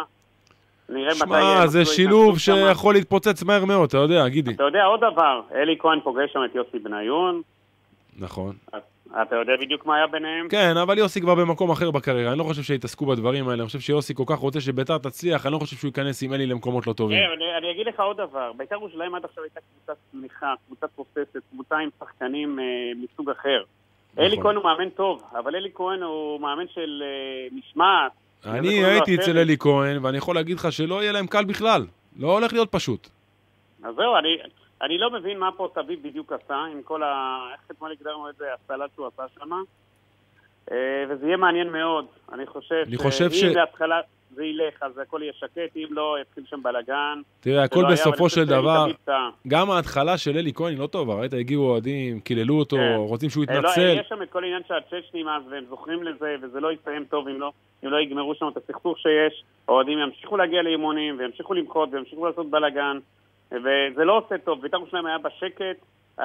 שמע, זה שילוב שיכול להתפוצץ מהר מאוד, אתה יודע, גידי. אתה יודע עוד דבר, אלי כהן פוגש שם את יוסי בניון. נכון. אתה יודע בדיוק מה היה ביניהם? כן, אבל יוסי כבר במקום אחר בקריירה, אני לא חושב שיתעסקו בדברים האלה, אני חושב שיוסי כל כך רוצה שביתר תצליח, אני לא חושב שהוא ייכנס עם אלי למקומות לא טובים. אני אגיד לך עוד דבר, ביתר ירושלים עד עכשיו הייתה קבוצת צמיחה, קבוצת פרוססת, קבוצה עם שחקנים מסוג אחר. אלי כהן הוא מאמן טוב, אבל אלי כהן הוא מאמן של משמעת. אני הייתי אצל אלי כהן, ואני יכול להגיד לך שלא יהיה להם קל בכלל, לא הולך להיות פשוט. אז זהו, אני לא מבין מה פה טביב בדיוק עשה, עם כל איך אתמול הגדרנו את זה, הסלט שהוא עשה שם, וזה יהיה מעניין מאוד. אני חושב שאם בהתחלה זה ילך, אז הכל יהיה שקט, אם לא, יתחיל שם בלגן. תראה, הכל בסופו של דבר, גם ההתחלה של אלי כהן היא לא טובה, ראית, הגיעו אוהדים, קיללו אותו, רוצים שהוא יתנצל. יש שם את כל עניין שהצ'צ'נים אז, והם זוכרים לזה, וזה לא יסיים טוב אם לא יגמרו שם את הסכסוך שיש, האוהדים ימשיכו להגיע לאימונים, וימשיכו למחות, וימשיכו לעשות בלגן. וזה לא עושה טוב, בית"ר ירושלים היה בשקט,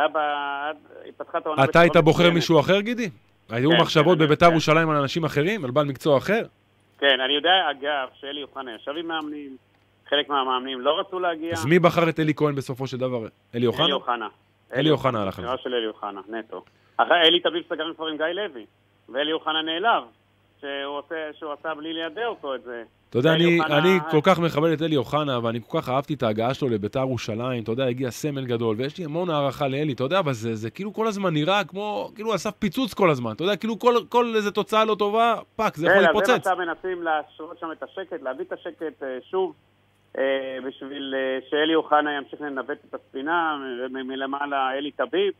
פתחת העונה... אתה היית בוחר מישהו אחר, גידי? היו מחשבות בבית"ר ירושלים על אנשים אחרים, על בעל מקצוע אחר? כן, אני יודע, אגב, שאלי אוחנה ישב עם מאמנים, חלק מהמאמנים לא רצו להגיע. אז מי בחר את אלי כהן בסופו של דבר? אלי אוחנה? אלי אוחנה. אלי אוחנה הלך על זה. של אלי אוחנה, נטו. אחרי אלי טביב סגר כבר עם גיא לוי, ואלי אוחנה נעלב, שהוא עשה בלי לידע אותו את זה. אתה יודע, אני כל כך מכבד את אלי אוחנה, ואני כל כך אהבתי את ההגעה שלו לבית"ר ירושלים, אתה יודע, הגיע סמל גדול, ויש לי המון הערכה לאלי, אתה יודע, אבל זה כאילו כל הזמן נראה כמו, כאילו על סף פיצוץ כל הזמן, אתה יודע, כאילו כל איזה תוצאה לא טובה, פאק, זה יכול להתפוצץ. זה עכשיו מנסים להשרות שם את השקט, להביא את השקט שוב, בשביל שאלי אוחנה ימשיך לנווט את הספינה, מלמעלה אלי טביב.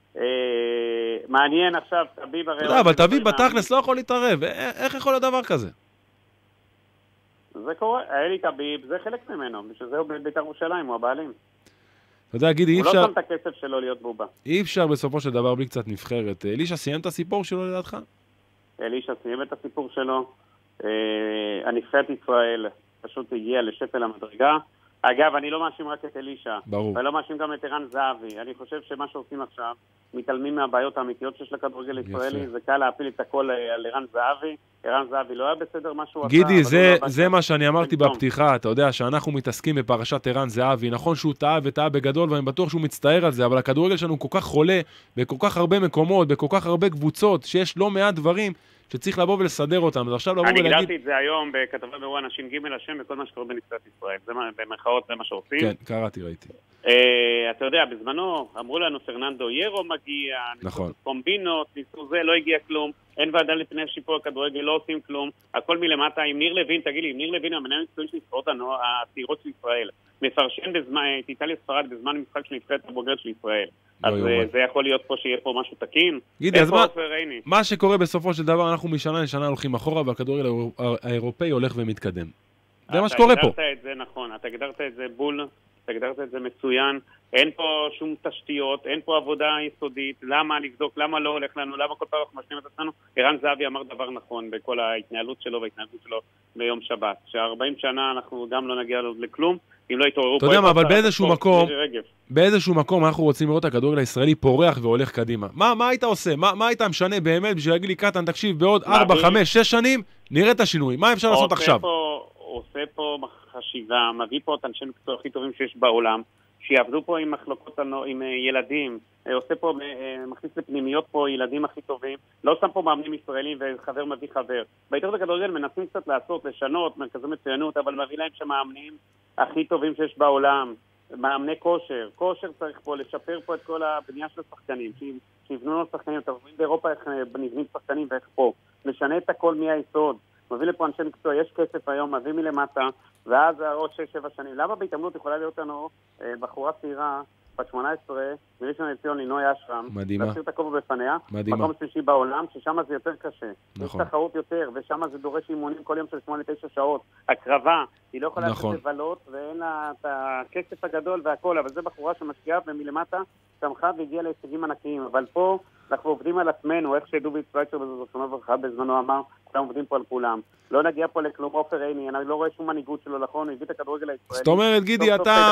מעניין עכשיו, טביב הרי... אתה יודע, אבל טביב בתכלס לא יכול להתערב, איך יכול להיות דבר כזה? זה קורה, אלי טביב, זה חלק ממנו, בשביל זה הוא בית"ר ירושלים, הוא הבעלים. אתה יודע, גידי, אי אפשר... הוא לא שם את הכסף שלו להיות בובה. אי אפשר בסופו של דבר בלי קצת נבחרת. אלישה סיים את הסיפור שלו לדעתך? אלישה סיים את הסיפור שלו. הנבחרת ישראל פשוט הגיעה לשפל המדרגה. אגב, אני לא מאשים רק את אלישה. ברור. ולא מאשים גם את ערן זהבי. אני חושב שמה שעושים עכשיו, מתעלמים מהבעיות האמיתיות שיש לכדורגל ישראלי, זה קל להפיל את הכל על ערן זהבי. ערן זהבי לא היה בסדר מה שהוא עשה. גידי, זה מה שאני אמרתי בפתיחה, אתה יודע שאנחנו מתעסקים בפרשת ערן זהבי, נכון שהוא טעה וטעה בגדול, ואני בטוח שהוא מצטער על זה, אבל הכדורגל שלנו כל כך חולה, בכל כך הרבה מקומות, בכל כך הרבה קבוצות, שיש לא מעט דברים שצריך לבוא ולסדר אותם. אז עכשיו לבוא ולהגיד... אני גדלתי את זה היום בכתבה בוואן הש"ג השם בכל מה שקורה בנבחרת ישראל. זה במרכאות, זה מה שעושים. כן, קראתי, ראיתי. אתה יודע, בזמנו אמרו לנו פרננדו ירו מגיע, נכון. קומבינות, ניסו זה, לא הגיע כלום, אין ועדה לפני שיפור הכדורגל, לא עושים כלום, הכל מלמטה. עם ניר לוין, תגיד לי, ניר לוין המנהל המקצועי של נבחרות הצעירות של ישראל, מפרשן את איטליה ספרד בזמן המשחק של נבחרת הבוגרת של ישראל. אז זה יכול להיות פה שיהיה פה משהו תקין. גידי, אז מה שקורה בסופו של דבר, אנחנו משנה לשנה הולכים אחורה, והכדורגל האירופאי הולך ומתקדם. זה מה שקורה פה. אתה הגדרת את זה נכון, אתה הגדרת את זה בול, אתה הגדרת את זה מצוין. אין פה שום תשתיות, אין פה עבודה יסודית. למה לבדוק, למה לא הולך לנו, למה כל פעם אנחנו משנים את עצמנו? ערן זהבי אמר דבר נכון בכל ההתנהלות שלו וההתנהלות שלו ביום שבת. ש40 שנה אנחנו גם לא נגיע לכלום, אם לא יתעוררו פה... אתה יודע מה, אבל באיזשהו מקום אנחנו רוצים לראות את הכדורגל הישראלי פורח והולך קדימה. מה היית עושה? מה היית משנה באמת בשביל להגיד לי, קטן, תקשיב, בעוד 4, 5, 6 שנים נראה את השינוי. מה אפשר לעשות עכשיו? עושה פה חשיבה, מביא פה את אנשי מקצוע הכי טובים שיש בעולם, שיעבדו פה עם מחלוקות, עם ילדים, עושה פה, מכניס לפנימיות פה ילדים הכי טובים, לא שם פה מאמנים ישראלים וחבר מביא חבר. בהתאחדות הכדורגל מנסים קצת לעשות, לשנות, מרכזי מצוינות, אבל מביא להם שמאמנים הכי טובים שיש בעולם, מאמני כושר. כושר צריך פה לשפר פה את כל הבנייה של השחקנים, שיבנו לו שחקנים, אתה רואים באירופה איך נבנים שחקנים ואיך פה. נשנה את הכל מהיסוד. מביא לפה אנשי מקצוע, יש כסף היום, מביא מלמטה, ואז עוד 6-7 שנים. למה בהתעמלות יכולה להיות לנו בחורה צעירה, בת 18, מראשון לציון לינוי אשרם, מדהימה. להשאיר את הכובע בפניה, מדהימה. מקום שלישי בעולם, ששם זה יותר קשה. נכון. יש תחרות יותר, ושם זה דורש אימונים כל יום של 8-9 שעות. הקרבה, היא לא יכולה נכון. לבלות, ואין לה את הכסף הגדול והכל, אבל זה בחורה שמשקיעה ומלמטה צמחה והגיעה להישגים ענקיים. אבל פה אנחנו עובדים על עצמנו, איך שדובי צווייצ'ר בזמנו אמר, כולם עובדים פה על כולם. לא נגיע פה לכלום. עופר עיני, אני לא רואה שום מנהיגות שלו, נכון, הוא הביא את הכדורגל הישראלי. זאת אומרת, גידי,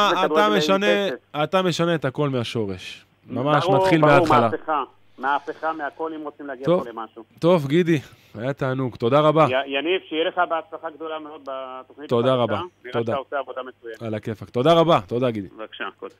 אתה משנה את הכל מהשורש. ממש נתחיל מההתחלה. מההפכה, מהכל, אם רוצים להגיע פה למשהו. טוב, גידי, היה תענוג, תודה רבה. יניב, שיהיה לך בהצלחה גדולה מאוד בתוכנית. תודה רבה. נראה שאתה עושה עבודה מצוינת. על הכיפק. תודה רבה, תודה גידי. בבקשה, קודם.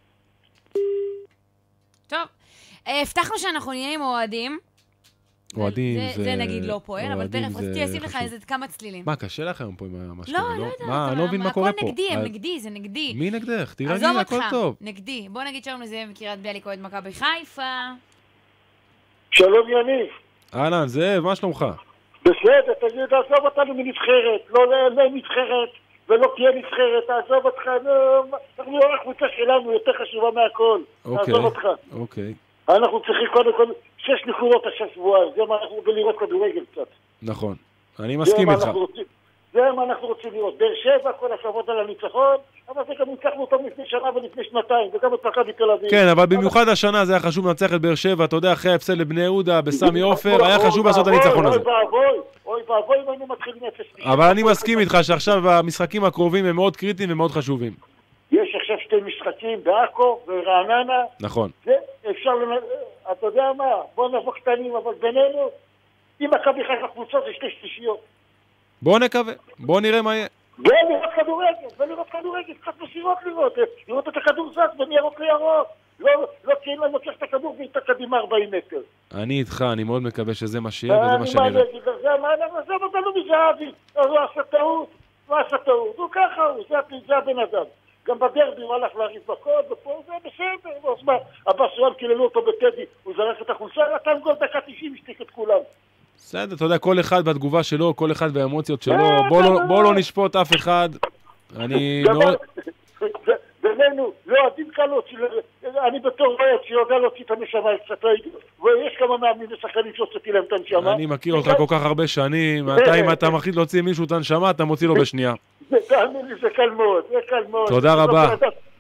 טוב, הבטחנו שאנחנו נהיה עם אוהדים. אוהדים זה נגיד לא פועל, אבל תכף רציתי לשים לך איזה כמה צלילים. מה, קשה לך היום פה עם המשהו? לא, לא יודעת. מה, אני לא מבין מה קורה פה. הכל נגדי, הם נגדי, זה נגדי. מי נגדך? תירגעי, הכל טוב. נגדי. בוא נגיד שלום לזאב מקריית ביאליק, אוהד מכבי חיפה. שלום יניב. אהלן, זאב, מה שלומך? בסדר, תגיד, תעזוב אותנו מנבחרת. לא נבחרת ולא תהיה נבחרת, תעזוב אותך. אנחנו לא הקבוצה שלנו, יותר חשובה מהכל. תעזוב אותך. אוקיי. אנחנו צריכים קודם כל 6 נקודות השבוע, זה מה אנחנו רוצים לראות כדורגל קצת. נכון, אני מסכים איתך. זה מה אנחנו רוצים לראות. באר שבע, כל הכבוד על הניצחון, אבל זה גם ניצחנו אותו לפני שנה ולפני שנתיים, וגם את מכבי תל אביב. כן, אבל במיוחד השנה זה היה חשוב לנצח את באר שבע, אתה יודע, אחרי ההפסד לבני יהודה, בסמי עופר, היה חשוב לעשות את הניצחון הזה. אוי ואבוי אם היינו מתחילים 0. אבל אני מסכים איתך שעכשיו המשחקים הקרובים הם מאוד קריטיים ומאוד חשובים. יש עכשיו 2 משחקים בעכו ורעננה. נכון. זה אפשר, אתה יודע מה, בוא נבוא קטנים, אבל בינינו, אם מכבי חיפה קבוצות זה 2 שלישיות. בוא נקווה, בוא נראה מה יהיה. בוא לראות כדורגל, קצת מסירות לראות את הכדור זז וניירות לירוק. לא כי אין לנו צריך את הכדור ואיתה קדימה 40 מטר. אני איתך, אני מאוד מקווה שזה מה שיהיה וזה מה שנראה. זה מדענו מזהבי, הוא עשה טעות, הוא ככה, זה הבן אדם. גם בדרבי הוא הלך להריב בקוד, ופה זה בסדר. הבא סואל קיללו אותו בטדי, הוא זרק את החולצה, נתן גול דקה 90, השתיק את כולם. בסדר, אתה יודע, כל אחד בתגובה שלו, כל אחד באמוציות שלו, בוא לא נשפוט אף אחד. אני מאוד... בינינו, לא עדין קלות, אני בתור אוהד שיודע להוציא את הנשמה קצת, ויש כמה מאמנים ושחקנים שהוצאתי להם את הנשמה. אני מכיר אותך כל כך הרבה שנים, אם אתה מחליט להוציא מישהו את הנשמה, אתה מוציא לו בשנייה. תאמין לי, זה קל מאוד, זה קל מאוד. תודה רבה.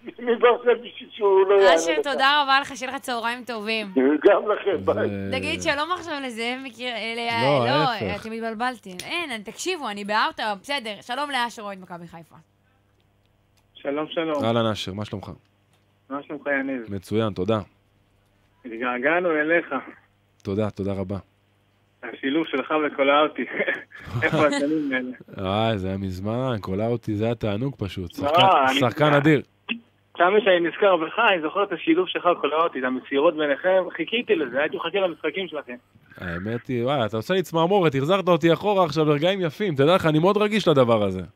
אשר, תודה רבה לך, שיהיה לך צהריים טובים. גם לכם, ביי. תגיד שלום עכשיו לזאב מכיר... לא, אתם התבלבלתי. אין, תקשיבו, אני באוטו, בסדר. שלום לאשר אוהד מכבי חיפה. שלום, שלום. אהלן אשר, מה שלומך? מה שלומך יניב? מצוין, תודה. התגעגענו אליך. תודה רבה. השילוב שלך וקולה אותי. איפה השנים האלה? זה היה מזמן, קולה אותי, זה היה תענוג פשוט. שחקן אדיר. תמיד שאני נזכר בך, אני זוכר את השילוב שלך וקולה אותי, את המסירות ביניכם, חיכיתי לזה, הייתי מחכה למשחקים שלכם. האמת היא, אתה עושה לי צמרמורת, החזרת אותי אחורה עכשיו ברגעים יפים, תדע לך, אני מאוד רגיש לדבר הזה.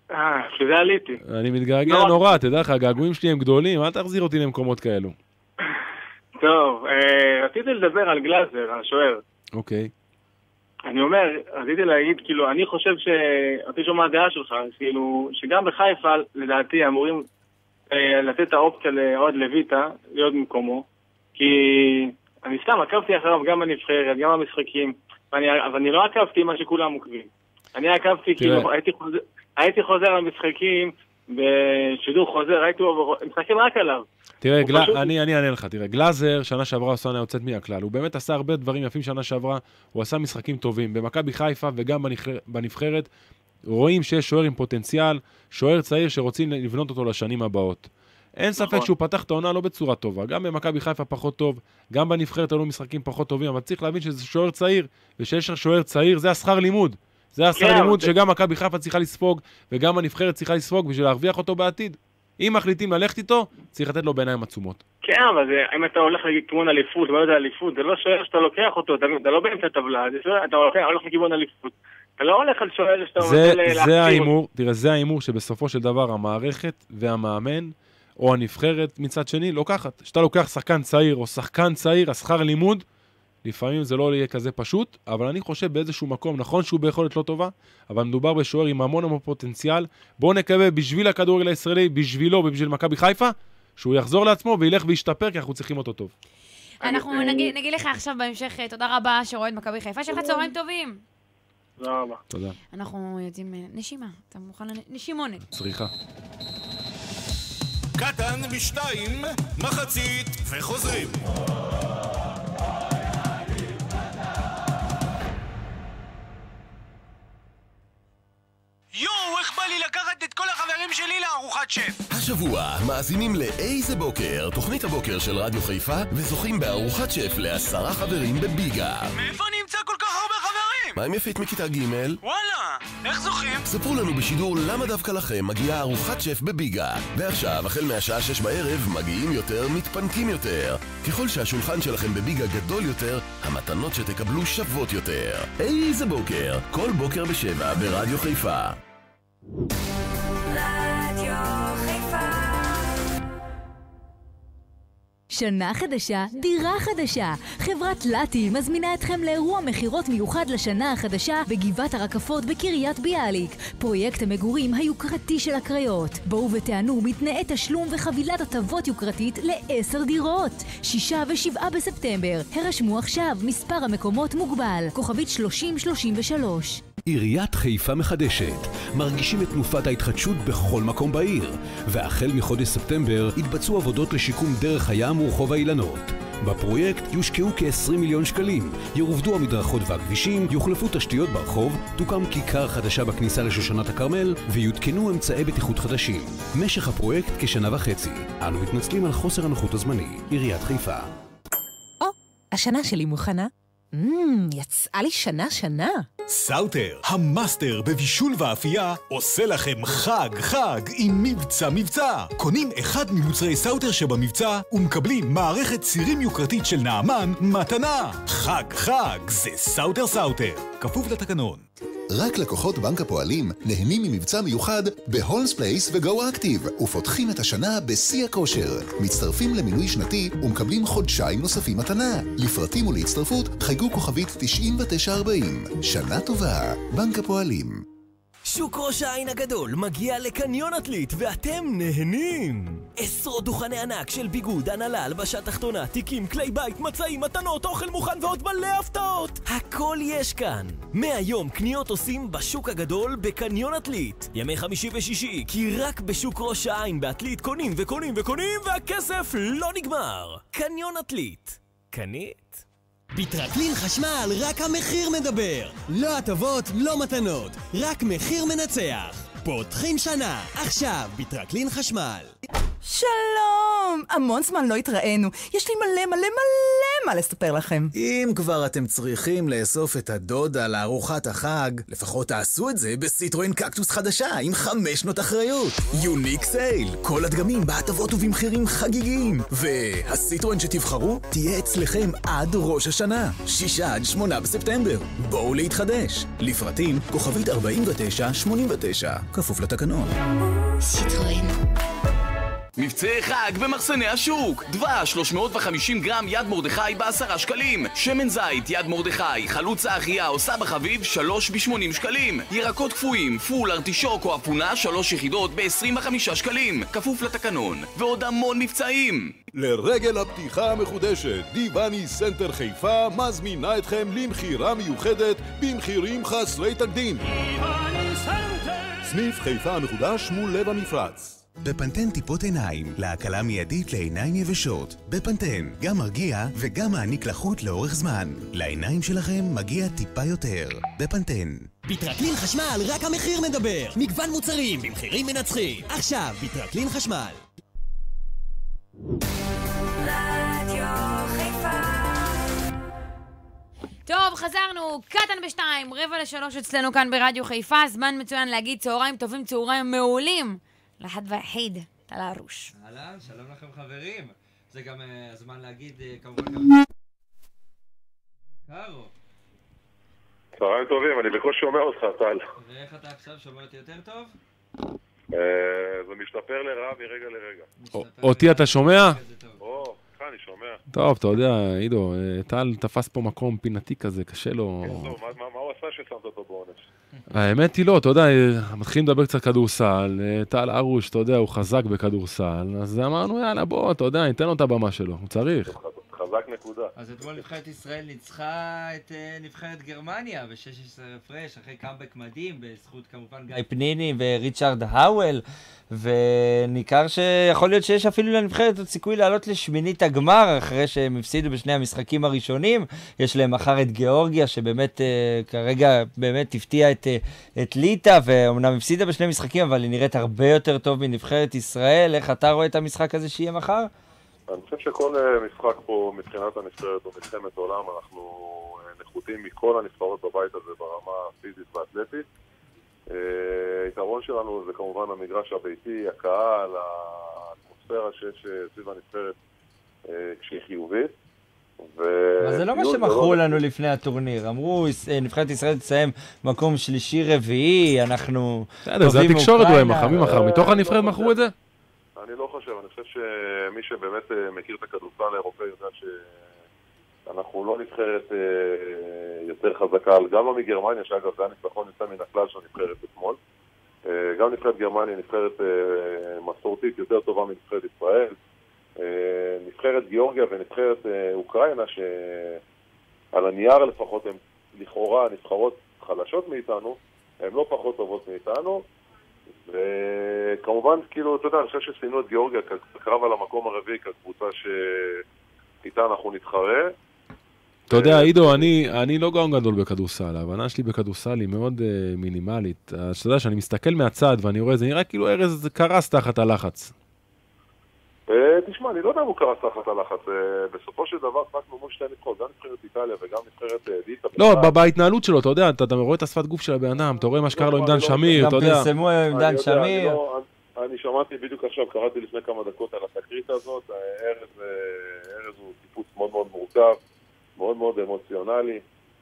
שזה עליתי. אני מתגעגע נורא, תדע לך, הגעגועים שלי הם גדולים, אל תחזיר אותי למקומות כאלו. טוב, רציתי לדבר על גלאזר, השוער. אוקיי. אני אומר, רציתי להגיד, כאילו, אני חושב רציתי לשמוע הדעה שלך, כאילו, שגם בחיפה, לדעתי, אמורים לתת את האופציה לעוד לויטה, להיות במקומו, כי אני סתם עקבתי אחריו גם בנבחרת, גם במשחקים, אבל אני לא עקבתי מה שכולם עוקבים. אני עקבתי, כאילו, הייתי חוזר למשחקים, בשידור חוזר, הייתי משחקים רק עליו. תראה, אני אענה לך, תראה, גלאזר, שנה שעברה עושה יוצאת מהכלל, הוא באמת עשה הרבה דברים יפים שנה שעברה, הוא עשה משחקים טובים, במכבי חיפה וגם בנבחרת, רואים שיש שוער עם פוטנציאל, שוער צעיר שרוצים לבנות אותו לשנים הבאות. אין ספק שהוא פתח את העונה לא בצורה טובה, גם במכבי חיפה פחות טוב, גם בנבחרת היו משחקים פחות טובים, אבל צריך להבין שזה שוער צעיר, ושיש שוער צעיר, זה השכר לימוד. זה השכר לימוד שגם מכבי חיפה צריכה לספוג, וגם הנבחרת צריכה לספוג בשביל להרוויח אותו בעתיד. אם מחליטים ללכת איתו, צריך לתת לו בעיניים עצומות. כן, אבל אם אתה הולך לכיוון אליפות, לא יודע אליפות, זה לא שוער שאתה לוקח אותו, אתה לא באמצע הטבלה, אתה הולך לכיוון אליפות. אתה לא הולך על שוער שאתה זה האימור, תראה, זה האימור שבסופו של דבר המערכת והמאמן, או הנבחרת מצד שני, לוקחת. שאתה לוקח שחקן צעיר או שחקן צעיר, השכר לימוד, לפעמים זה לא יהיה כזה פשוט, אבל אני חושב באיזשהו מקום, נכון שהוא ביכולת לא טובה, אבל מדובר בשוער עם המון פוטנציאל. בואו נקווה בשביל הכדורגל הישראלי, בשבילו ובשביל מכבי חיפה, שהוא יחזור לעצמו וילך וישתפר, כי אנחנו צריכים אותו טוב. אנחנו נגיד לך עכשיו בהמשך, תודה רבה שרואה את מכבי חיפה, שלך צהריים טובים. תודה רבה. תודה. אנחנו יוצאים נשימה, אתה מוכן לנשימונת. צריכה. קטן בשתיים, מחצית וחוזרים. יואו, איך בא לי לקחת את כל החברים שלי לארוחת שף. השבוע מאזינים לאיזה בוקר, תוכנית הבוקר של רדיו חיפה, וזוכים בארוחת שף ל10 חברים בביגה. מאיפה נמצא כל כך הרבה חברים? מה עם יפית מכיתה ג'? וואלה, איך זוכים? ספרו לנו בשידור למה דווקא לכם מגיעה ארוחת שף בביגה. ועכשיו, החל מהשעה 6 בערב, מגיעים יותר, מתפנקים יותר. ככל שהשולחן שלכם בביגה גדול יותר, המתנות שתקבלו שוות יותר. איזה בוקר, כל בוקר ב7 ברדיו חיפה. רדיו חיפה. שנה חדשה, דירה חדשה. חברת לטי מזמינה אתכם לאירוע מחירות מיוחד לשנה החדשה בגבעת הרקפות בקריית ביאליק. פרויקט המגורים היוקרתי של הקריות. בואו ותענו מתנאי תשלום וחבילת הטבות יוקרתית ל10 דירות. 6 ו7 בספטמבר. הרשמו עכשיו, מספר המקומות מוגבל. כוכבית 3033. עיריית חיפה מחדשת. מרגישים את תנופת ההתחדשות בכל מקום בעיר. והחל מחודש ספטמבר התבצעו עבודות לשיקום דרך הים ורחוב האילנות. בפרויקט יושקעו כ-20 מיליון שקלים, ירובדו המדרכות והכבישים, יוחלפו תשתיות ברחוב, תוקם כיכר חדשה בכניסה לשושנת הכרמל, ויותקנו אמצעי בטיחות חדשים. משך הפרויקט כשנה וחצי. אנו מתנצלים על חוסר הנוחות הזמני. עיריית חיפה. השנה שלי מוכנה? יצאה לי שנה. סאוטר, המאסטר בבישול ואפייה, עושה לכם חג עם מבצע. קונים אחד ממוצרי סאוטר שבמבצע ומקבלים מערכת צירים יוקרתית של נעמן מתנה. חג, זה סאוטר. כפוף לתקנון. רק לקוחות בנק הפועלים נהנים ממבצע מיוחד בהולמס פלייס וגו אקטיב ופותחים את השנה בשיא הכושר. מצטרפים למינוי שנתי ומקבלים חודשיים נוספים מתנה. לפרטים ולהצטרפות חייגו כוכבית 9940. שנה טובה, בנק הפועלים. שוק ראש העין הגדול מגיע לקניון עתלית ואתם נהנים! עשרות דוכני ענק של ביגוד, הנהלה, הלבשה תחתונה, תיקים, כלי בית, מצעים, מתנות, אוכל מוכן ועוד מלא הפתעות! הכל יש כאן! מהיום קניות עושים בשוק הגדול בקניון עתלית. ימי חמישי ושישי, כי רק בשוק ראש העין בעתלית קונים והכסף לא נגמר! קניון עתלית. קנית? בטרקלין חשמל רק המחיר מדבר. לא הטבות, לא מתנות. רק מחיר מנצח. פותחים שנה. עכשיו בטרקלין חשמל. שלום! המון זמן לא התראינו. יש לי מלא מה לספר לכם. אם כבר אתם צריכים לאסוף את הדודה לארוחת החג, לפחות תעשו את זה בסיטרואן קקטוס חדשה עם 5 שנות אחריות. יוניק סייל, כל הדגמים בהטבות ובמחירים חגיגיים. והסיטרואן שתבחרו תהיה אצלכם עד ראש השנה, 6 עד 8 בספטמבר. בואו להתחדש. לפרטים כוכבית 4989, כפוף לתקנון. סיטרואן. מבצעי חג במחסני השוק. דבש 350 גרם יד מרדכי ב10 שקלים. שמן זית יד מרדכי, חלוץ האחייה או סבא חביב 3 ב80 שקלים. ירקות קפואים, פול, ארטישוק או אפונה 3 יחידות ב25 שקלים. כפוף לתקנון. ועוד המון מבצעים. לרגל הפתיחה המחודשת, דיווני סנטר חיפה מזמינה אתכם למחירה מיוחדת במחירים חסרי תקדים. דיווני סנטר! סניף חיפה המחודש מול לב המפרץ. בפנטן טיפות עיניים, להקלה מיידית לעיניים יבשות. בפנטן, גם מרגיע וגם מעניק לחות לאורך זמן. לעיניים שלכם מגיע טיפה יותר. בפנטן. ביטרקלין חשמל, רק המחיר מדבר. מגוון מוצרים במחירים מנצחים. עכשיו, ביטרקלין חשמל. רדיו חיפה. טוב, חזרנו, קטן ב2, 2:45 אצלנו כאן ברדיו חיפה. זמן מצוין להגיד צהריים טובים, צהריים מעולים. לאחד ואחיד, טל הרוש. אהלן, שלום לכם חברים. זה גם הזמן להגיד כמובן גם... קארו. צהריים טובים, אני בקושי שומע אותך, טל. ואיך אתה עכשיו שומע אותי יותר טוב? זה משתפר לרעה מרגע לרגע. אותי אתה שומע? אני שומע. טוב, אתה יודע, עידו, טל תפס פה מקום פינתי כזה, קשה לו... מה הוא עשה ששמת אותו בעונש? האמת היא לא, אתה יודע, מתחילים לדבר קצת כדורסל, טל הרוש, אתה יודע, הוא חזק בכדורסל, אז אמרנו, יאללה, בוא, אתה יודע, ניתן לו את הבמה שלו, הוא צריך. חזק נקודה. אז אתמול נבחרת ישראל ניצחה את נבחרת גרמניה ב-16 הפרש, אחרי קאמבק מדהים, בזכות כמובן גיא פניני וריצ'רד האוול, וניכר שיכול להיות שיש אפילו לנבחרת עוד סיכוי לעלות לשמינית הגמר, אחרי שהם הפסידו בשני המשחקים הראשונים. יש להם מחר את גיאורגיה, שבאמת כרגע באמת הפתיעה את ליטא, ואומנם הפסידה בשני משחקים, אבל היא נראית הרבה יותר טוב מנבחרת ישראל. איך אתה רואה את המשחק הזה שיהיה מחר? אני חושב שכל משחק פה מבחינת הנבחרת הוא מלחמת עולם. אנחנו נחותים מכל הנבחרות בבית הזה ברמה הפיזית והאתלטית. היתרון שלנו זה כמובן המגרש הביתי, הקהל, האטמוספירה שיש סביב הנבחרת כשהיא חיובית. אבל זה לא מה שמכרו לנו לפני הטורניר. אמרו, נבחרת ישראל תסיים מקום שלישי רביעי, אנחנו... זה התקשורת אולי מחר, מתוך הנבחרת מכרו את זה? אני לא חושב, אני חושב שמי שבאמת מכיר את הכדורסל האירופאי יודע שאנחנו לא נבחרת יותר חזקה, גם לא מגרמניה, שאגב זה הניצחון יוצא מן הכלל של הנבחרת אתמול. גם נבחרת גרמניה נבחרת מסורתית יותר טובה מנבחרת ישראל. נבחרת גיאורגיה ונבחרת אוקראינה, שעל הנייר לפחות הן לכאורה נבחרות חלשות מאיתנו, הן לא פחות טובות מאיתנו. וכמובן, כאילו, אתה יודע, אני חושב ששינו את גיאורגיה כקרב על המקום הרביעי, כקבוצה שאיתה אנחנו נתחרה. אתה יודע, עידו, אני לא גאון גדול בכדורסל, ההבנה שלי בכדורסל היא מאוד מינימלית. אז אתה יודע, שאני מסתכל מהצד ואני רואה, זה נראה כאילו ארז קרס תחת הלחץ. תשמע, אני לא יודע אם הוא קרס תחת הלחץ. בסופו של דבר, פקנו מול שתי נבחרות, גם נבחרת איטליה וגם נבחרת ליטא. לא, בהתנהלות שלו, אתה יודע, אתה רואה את השפת גוף של הבן אדם, אתה רואה מה שקרה לו עם דן שמיר, אתה יודע. גם פרסמו עם דן שמיר. אני שמעתי בדיוק עכשיו, קראתי לפני כמה דקות על התקרית הזאת. ארז הוא טיפוס מאוד מאוד מורכב, מאוד מאוד אמוציונלי.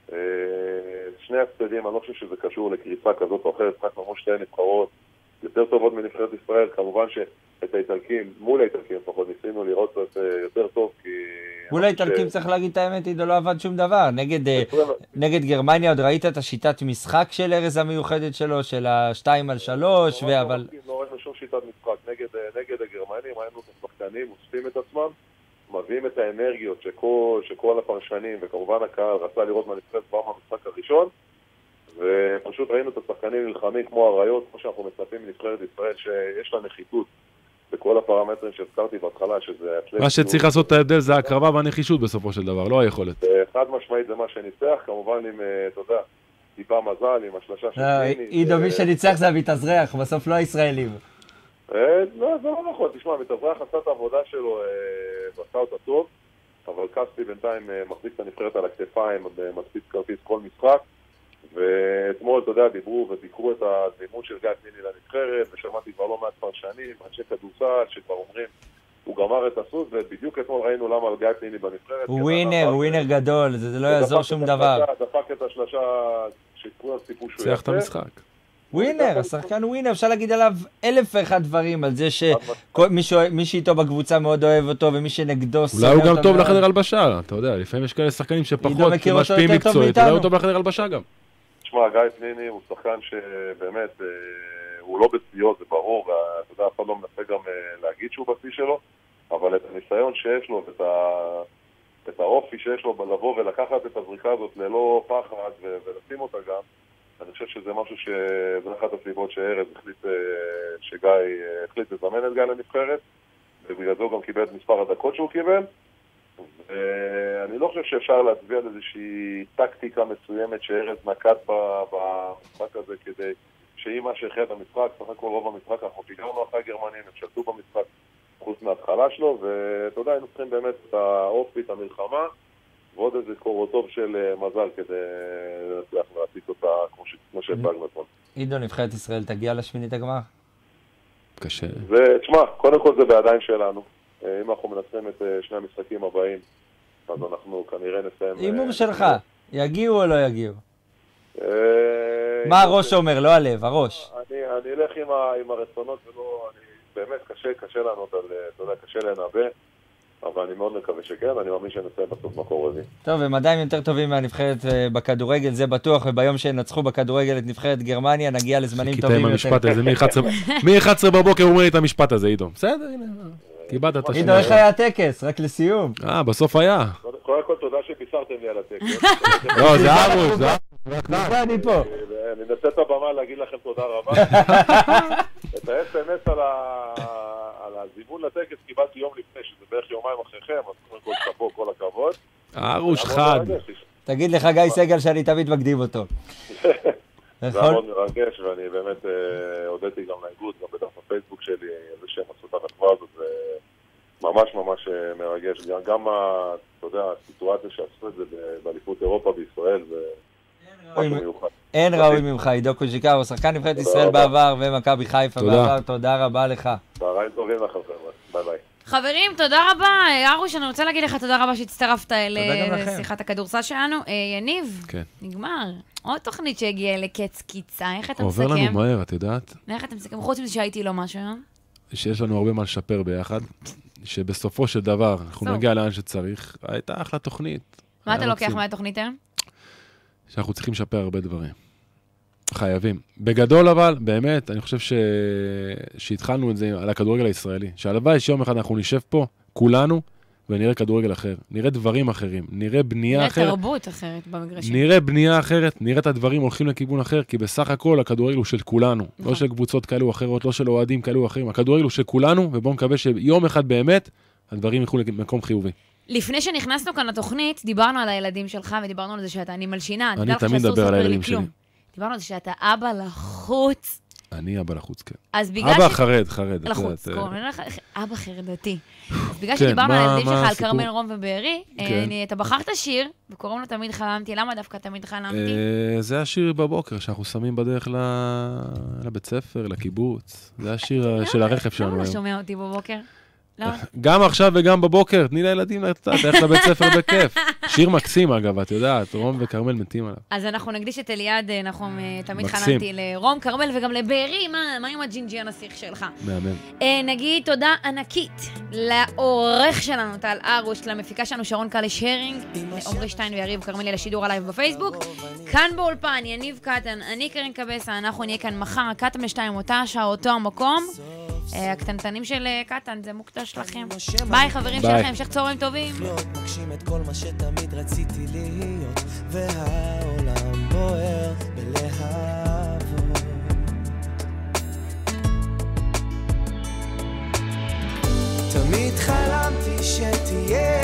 שני הצדדים, אני לא חושב שזה קשור לקריסה כזאת או אחרת, פקנו מול שתי נבחרות יותר טובות מנבחרת ישראל. כמובן את האיטלקים, מול האיטלקים לפחות, ניסינו לראות קצת יותר טוב, כי... מול האיטלקים צריך להגיד את האמת, עידו לא עבד שום דבר. נגד גרמניה עוד ראית את השיטת משחק של ארז המיוחדת שלו, של ה2-3, אבל... לא ראינו שום שיטת משחק. נגד הגרמנים, ראינו את השחקנים, אוספים את עצמם, מביאים את האנרגיות שכל הפרשנים, וכמובן הקהל רצה לראות מהנבחרת כבר מהמשחק הראשון, ופשוט ראינו את השחקנים נלחמים כמו אריות, כמו שאנחנו מצפים מנבחרת ישראל, שיש לה נחיתות בכל הפרמטרים שהזכרתי בהתחלה, שזה... מה שצריך לעשות את ההבדל זה הקרבה והנחישות בסופו של דבר, לא היכולת. חד משמעית זה מה שניצח, כמובן עם, אתה יודע, טיפה מזל, עם השלשה של פיני. עידו, מי שניצח זה המתאזרח, בסוף לא הישראלים. לא, זה לא נכון, תשמע, מתאזרח עשה את העבודה שלו בסאוט הטוב, אבל כספי בינתיים מחזיק את הנבחרת על הכתפיים, מדפיס כרטיס כל משחק, ואתמול, אתה יודע, דיברו וביקרו את הזימון של גיא פניני לנבחרת, ושמעתי כבר לא מעט פרשנים, אנשי כדורסל, שכבר אומרים, הוא גמר את הסוס, ובדיוק אתמול ראינו למה על גיא פניני בנבחרת. הוא ווינר גדול, זה לא יעזור שום דבר. דפק את השלשה שכולם ציפו שהוא צריך את המשחק. ווינר, השחקן ווינר, אפשר להגיד עליו 1001 דברים, על זה שמי שאיתו בקבוצה מאוד אוהב אותו, ומי שנגדו... אולי הוא גם טוב לחדר הלבשה, אתה יודע, לפעמים יש כאלה שחקנים שפחות משפיעים מקצועית, אולי הוא טוב לחדר הלבשה גם. תשמע, גיא פניני הוא שחקן שבאמת, הוא לא בציות, זה ברור, ואתה יודע, אף אחד לא מנסה גם להגיד שהוא בשיא שלו, אבל את הניסיון שיש לו, את האופי שיש לו לבוא ולקחת את הזריקה הזאת ללא פחד ולשים אותה גם, אני חושב שזה משהו שזה אחת הסיבות שארז שגיא החליט לזמן את גיא לנבחרת, ובגלל זה הוא גם קיבל את מספר הדקות שהוא קיבל. ואני לא חושב שאפשר להצביע על איזושהי טקטיקה מסוימת שארז נקט במשחק הזה כדי שאם מה שהחל במשחק, סך הכל רוב המשחק אנחנו פיגרנו אחרי הגרמנים, הם שלטו במשחק חוץ מההתחלה שלו, ואתה יודע, היינו צריכים באמת את האופי, את המלחמה, ועוד איזה קורוטוב של מזל כדי להצליח להציץ אותה כמו שהפגנו אתמול. עידו, נבחרת ישראל תגיע לשמינית הגמר? קשה. תשמע, קודם כל זה בידיים שלנו. אם אנחנו מנצחים את שני המשחקים הבאים, אז אנחנו כנראה נסיים... הימור שלך, יגיעו או לא יגיעו? מה הראש אומר? לא הלב, הראש. אני אלך עם הרצונות ולא... באמת קשה לנו, אתה יודע, קשה לנבא. אבל אני מאוד מקווה שכן, אני מאמין שנסיים בסוף מקור רביעי. טוב, הם עדיין יותר טובים מהנבחרת בכדורגל, זה בטוח, וביום שינצחו בכדורגל את נבחרת גרמניה, נגיע לזמנים טובים יותר. מ-11 בבוקר אומר לי את המשפט הזה, עידו. בסדר, הנה, קיבלת את השני. עידו, איך היה הטקס? רק לסיום. בסוף היה. קודם כל, תודה שפיסרתם לי על הטקס. לא, זה ארוש, זה אני פה. אני נצא את הבמה להגיד לכם תודה רבה. את ה-SMS על הזימון לטקס קיבלתי יום לפני, שזה בערך יומיים אחריכם, אז קודם כל שפו, כל הכבוד. ארוש חד. תגיד לך גיא סגל שאני תמיד מקדים אותו. זה מאוד מרגש, ואני באמת הודיתי גם לאיגוד, גם בדף הפייסבוק שלי, איזה שהם עשו את המחווה הזאת, זה ממש ממש מרגש. גם, אתה יודע, הסיטואציה שעשו את זה באליפות אירופה בישראל, זה משהו מיוחד. אין ראוי ממך, עידו קוז'יקרו, שחקן נבחרת ישראל בעבר ומכבי חיפה בעבר, תודה רבה לך. צהריים טובים לכם, ביי ביי. חברים, תודה רבה. ארוש, אני רוצה להגיד לך תודה רבה שהצטרפת לשיחת הכדורסל שלנו. יניב, נגמר. עוד תוכנית שהגיעה לקץ קיצה, איך אתה מסכם? עובר לנו מהר, את יודעת? איך אתה מסכם? חוץ מזה שהייתי לו משהו, שיש לנו הרבה מה לשפר ביחד, שבסופו של דבר אנחנו נגיע לאן שצריך. הייתה אחלה תוכנית. מה אתה לוקח מהתוכנית היום? שאנחנו צריכים לשפר הרבה דברים. חייבים. בגדול אבל, באמת, אני חושב שהתחלנו את זה על הכדורגל הישראלי. שהלוואי שיום אחד אנחנו נשב פה, כולנו, ונראה כדורגל אחר. נראה דברים אחרים. נראה בנייה אחרת. נראה תרבות אחרת במגרשים. נראה בנייה אחרת. נראה את הדברים הולכים לכיוון אחר, כי בסך הכל הכדורגל הוא של כולנו. לא של קבוצות כאלו אחרות, לא של אוהדים כאלו אחרים. הכדורגל הוא של כולנו, ובואו נקווה שיום אחד באמת הדברים ילכו למקום חיובי. לפני שנכנסנו כאן לתוכנית, דיברנו על הילדים שלך, ודיברנו על זה שאתה אני מלשינה. אני תמיד מדבר על הילדים שלי. דיברנו על זה שאתה אבא לחוץ. אני אבא לחוץ, כן. אבא חרד. לחוץ, אבא חרדתי. אז בגלל שדיברנו על הילדים שלך, על כרמל, רום ובארי, אתה בחרת שיר, וקוראים לו תמיד חלמתי. למה דווקא תמיד חלמתי? זה השיר בבוקר, שאנחנו שמים בדרך לבית ספר, לקיבוץ. זה השיר של הרכב שלנו. למה לא שומע אותי בבוקר? גם עכשיו וגם בבוקר, תני לילדים ללכת לבית ספר בכיף. שיר מקסים אגב, את יודעת, רום וקרמל מתים עליו. אז אנחנו נקדיש את אליעד, אנחנו תמיד חלמתי לרום, קרמל וגם לבארי, מה עם הג'ינג'י הנסיך שלך? מאמן. נגיד תודה ענקית לעורך שלנו, טל ארוש, למפיקה שלנו שרון קלש הרינג, לעומרי שטיין ויריב קרמלי לשידור עליו בפייסבוק. כאן באולפן, יניב קטן, אני קרן קבסה, אנחנו נהיה כאן מחר, קטן לשתיים, אותה שעה, אותו המקום. הקטנטנים של קטן, זה מוקדש לכם. ביי חברים שלכם, המשך צהריים טובים. מגשים את כל מה שתמיד רציתי להיות, והעולם בוער בלהבות. תמיד חלמתי שתהיה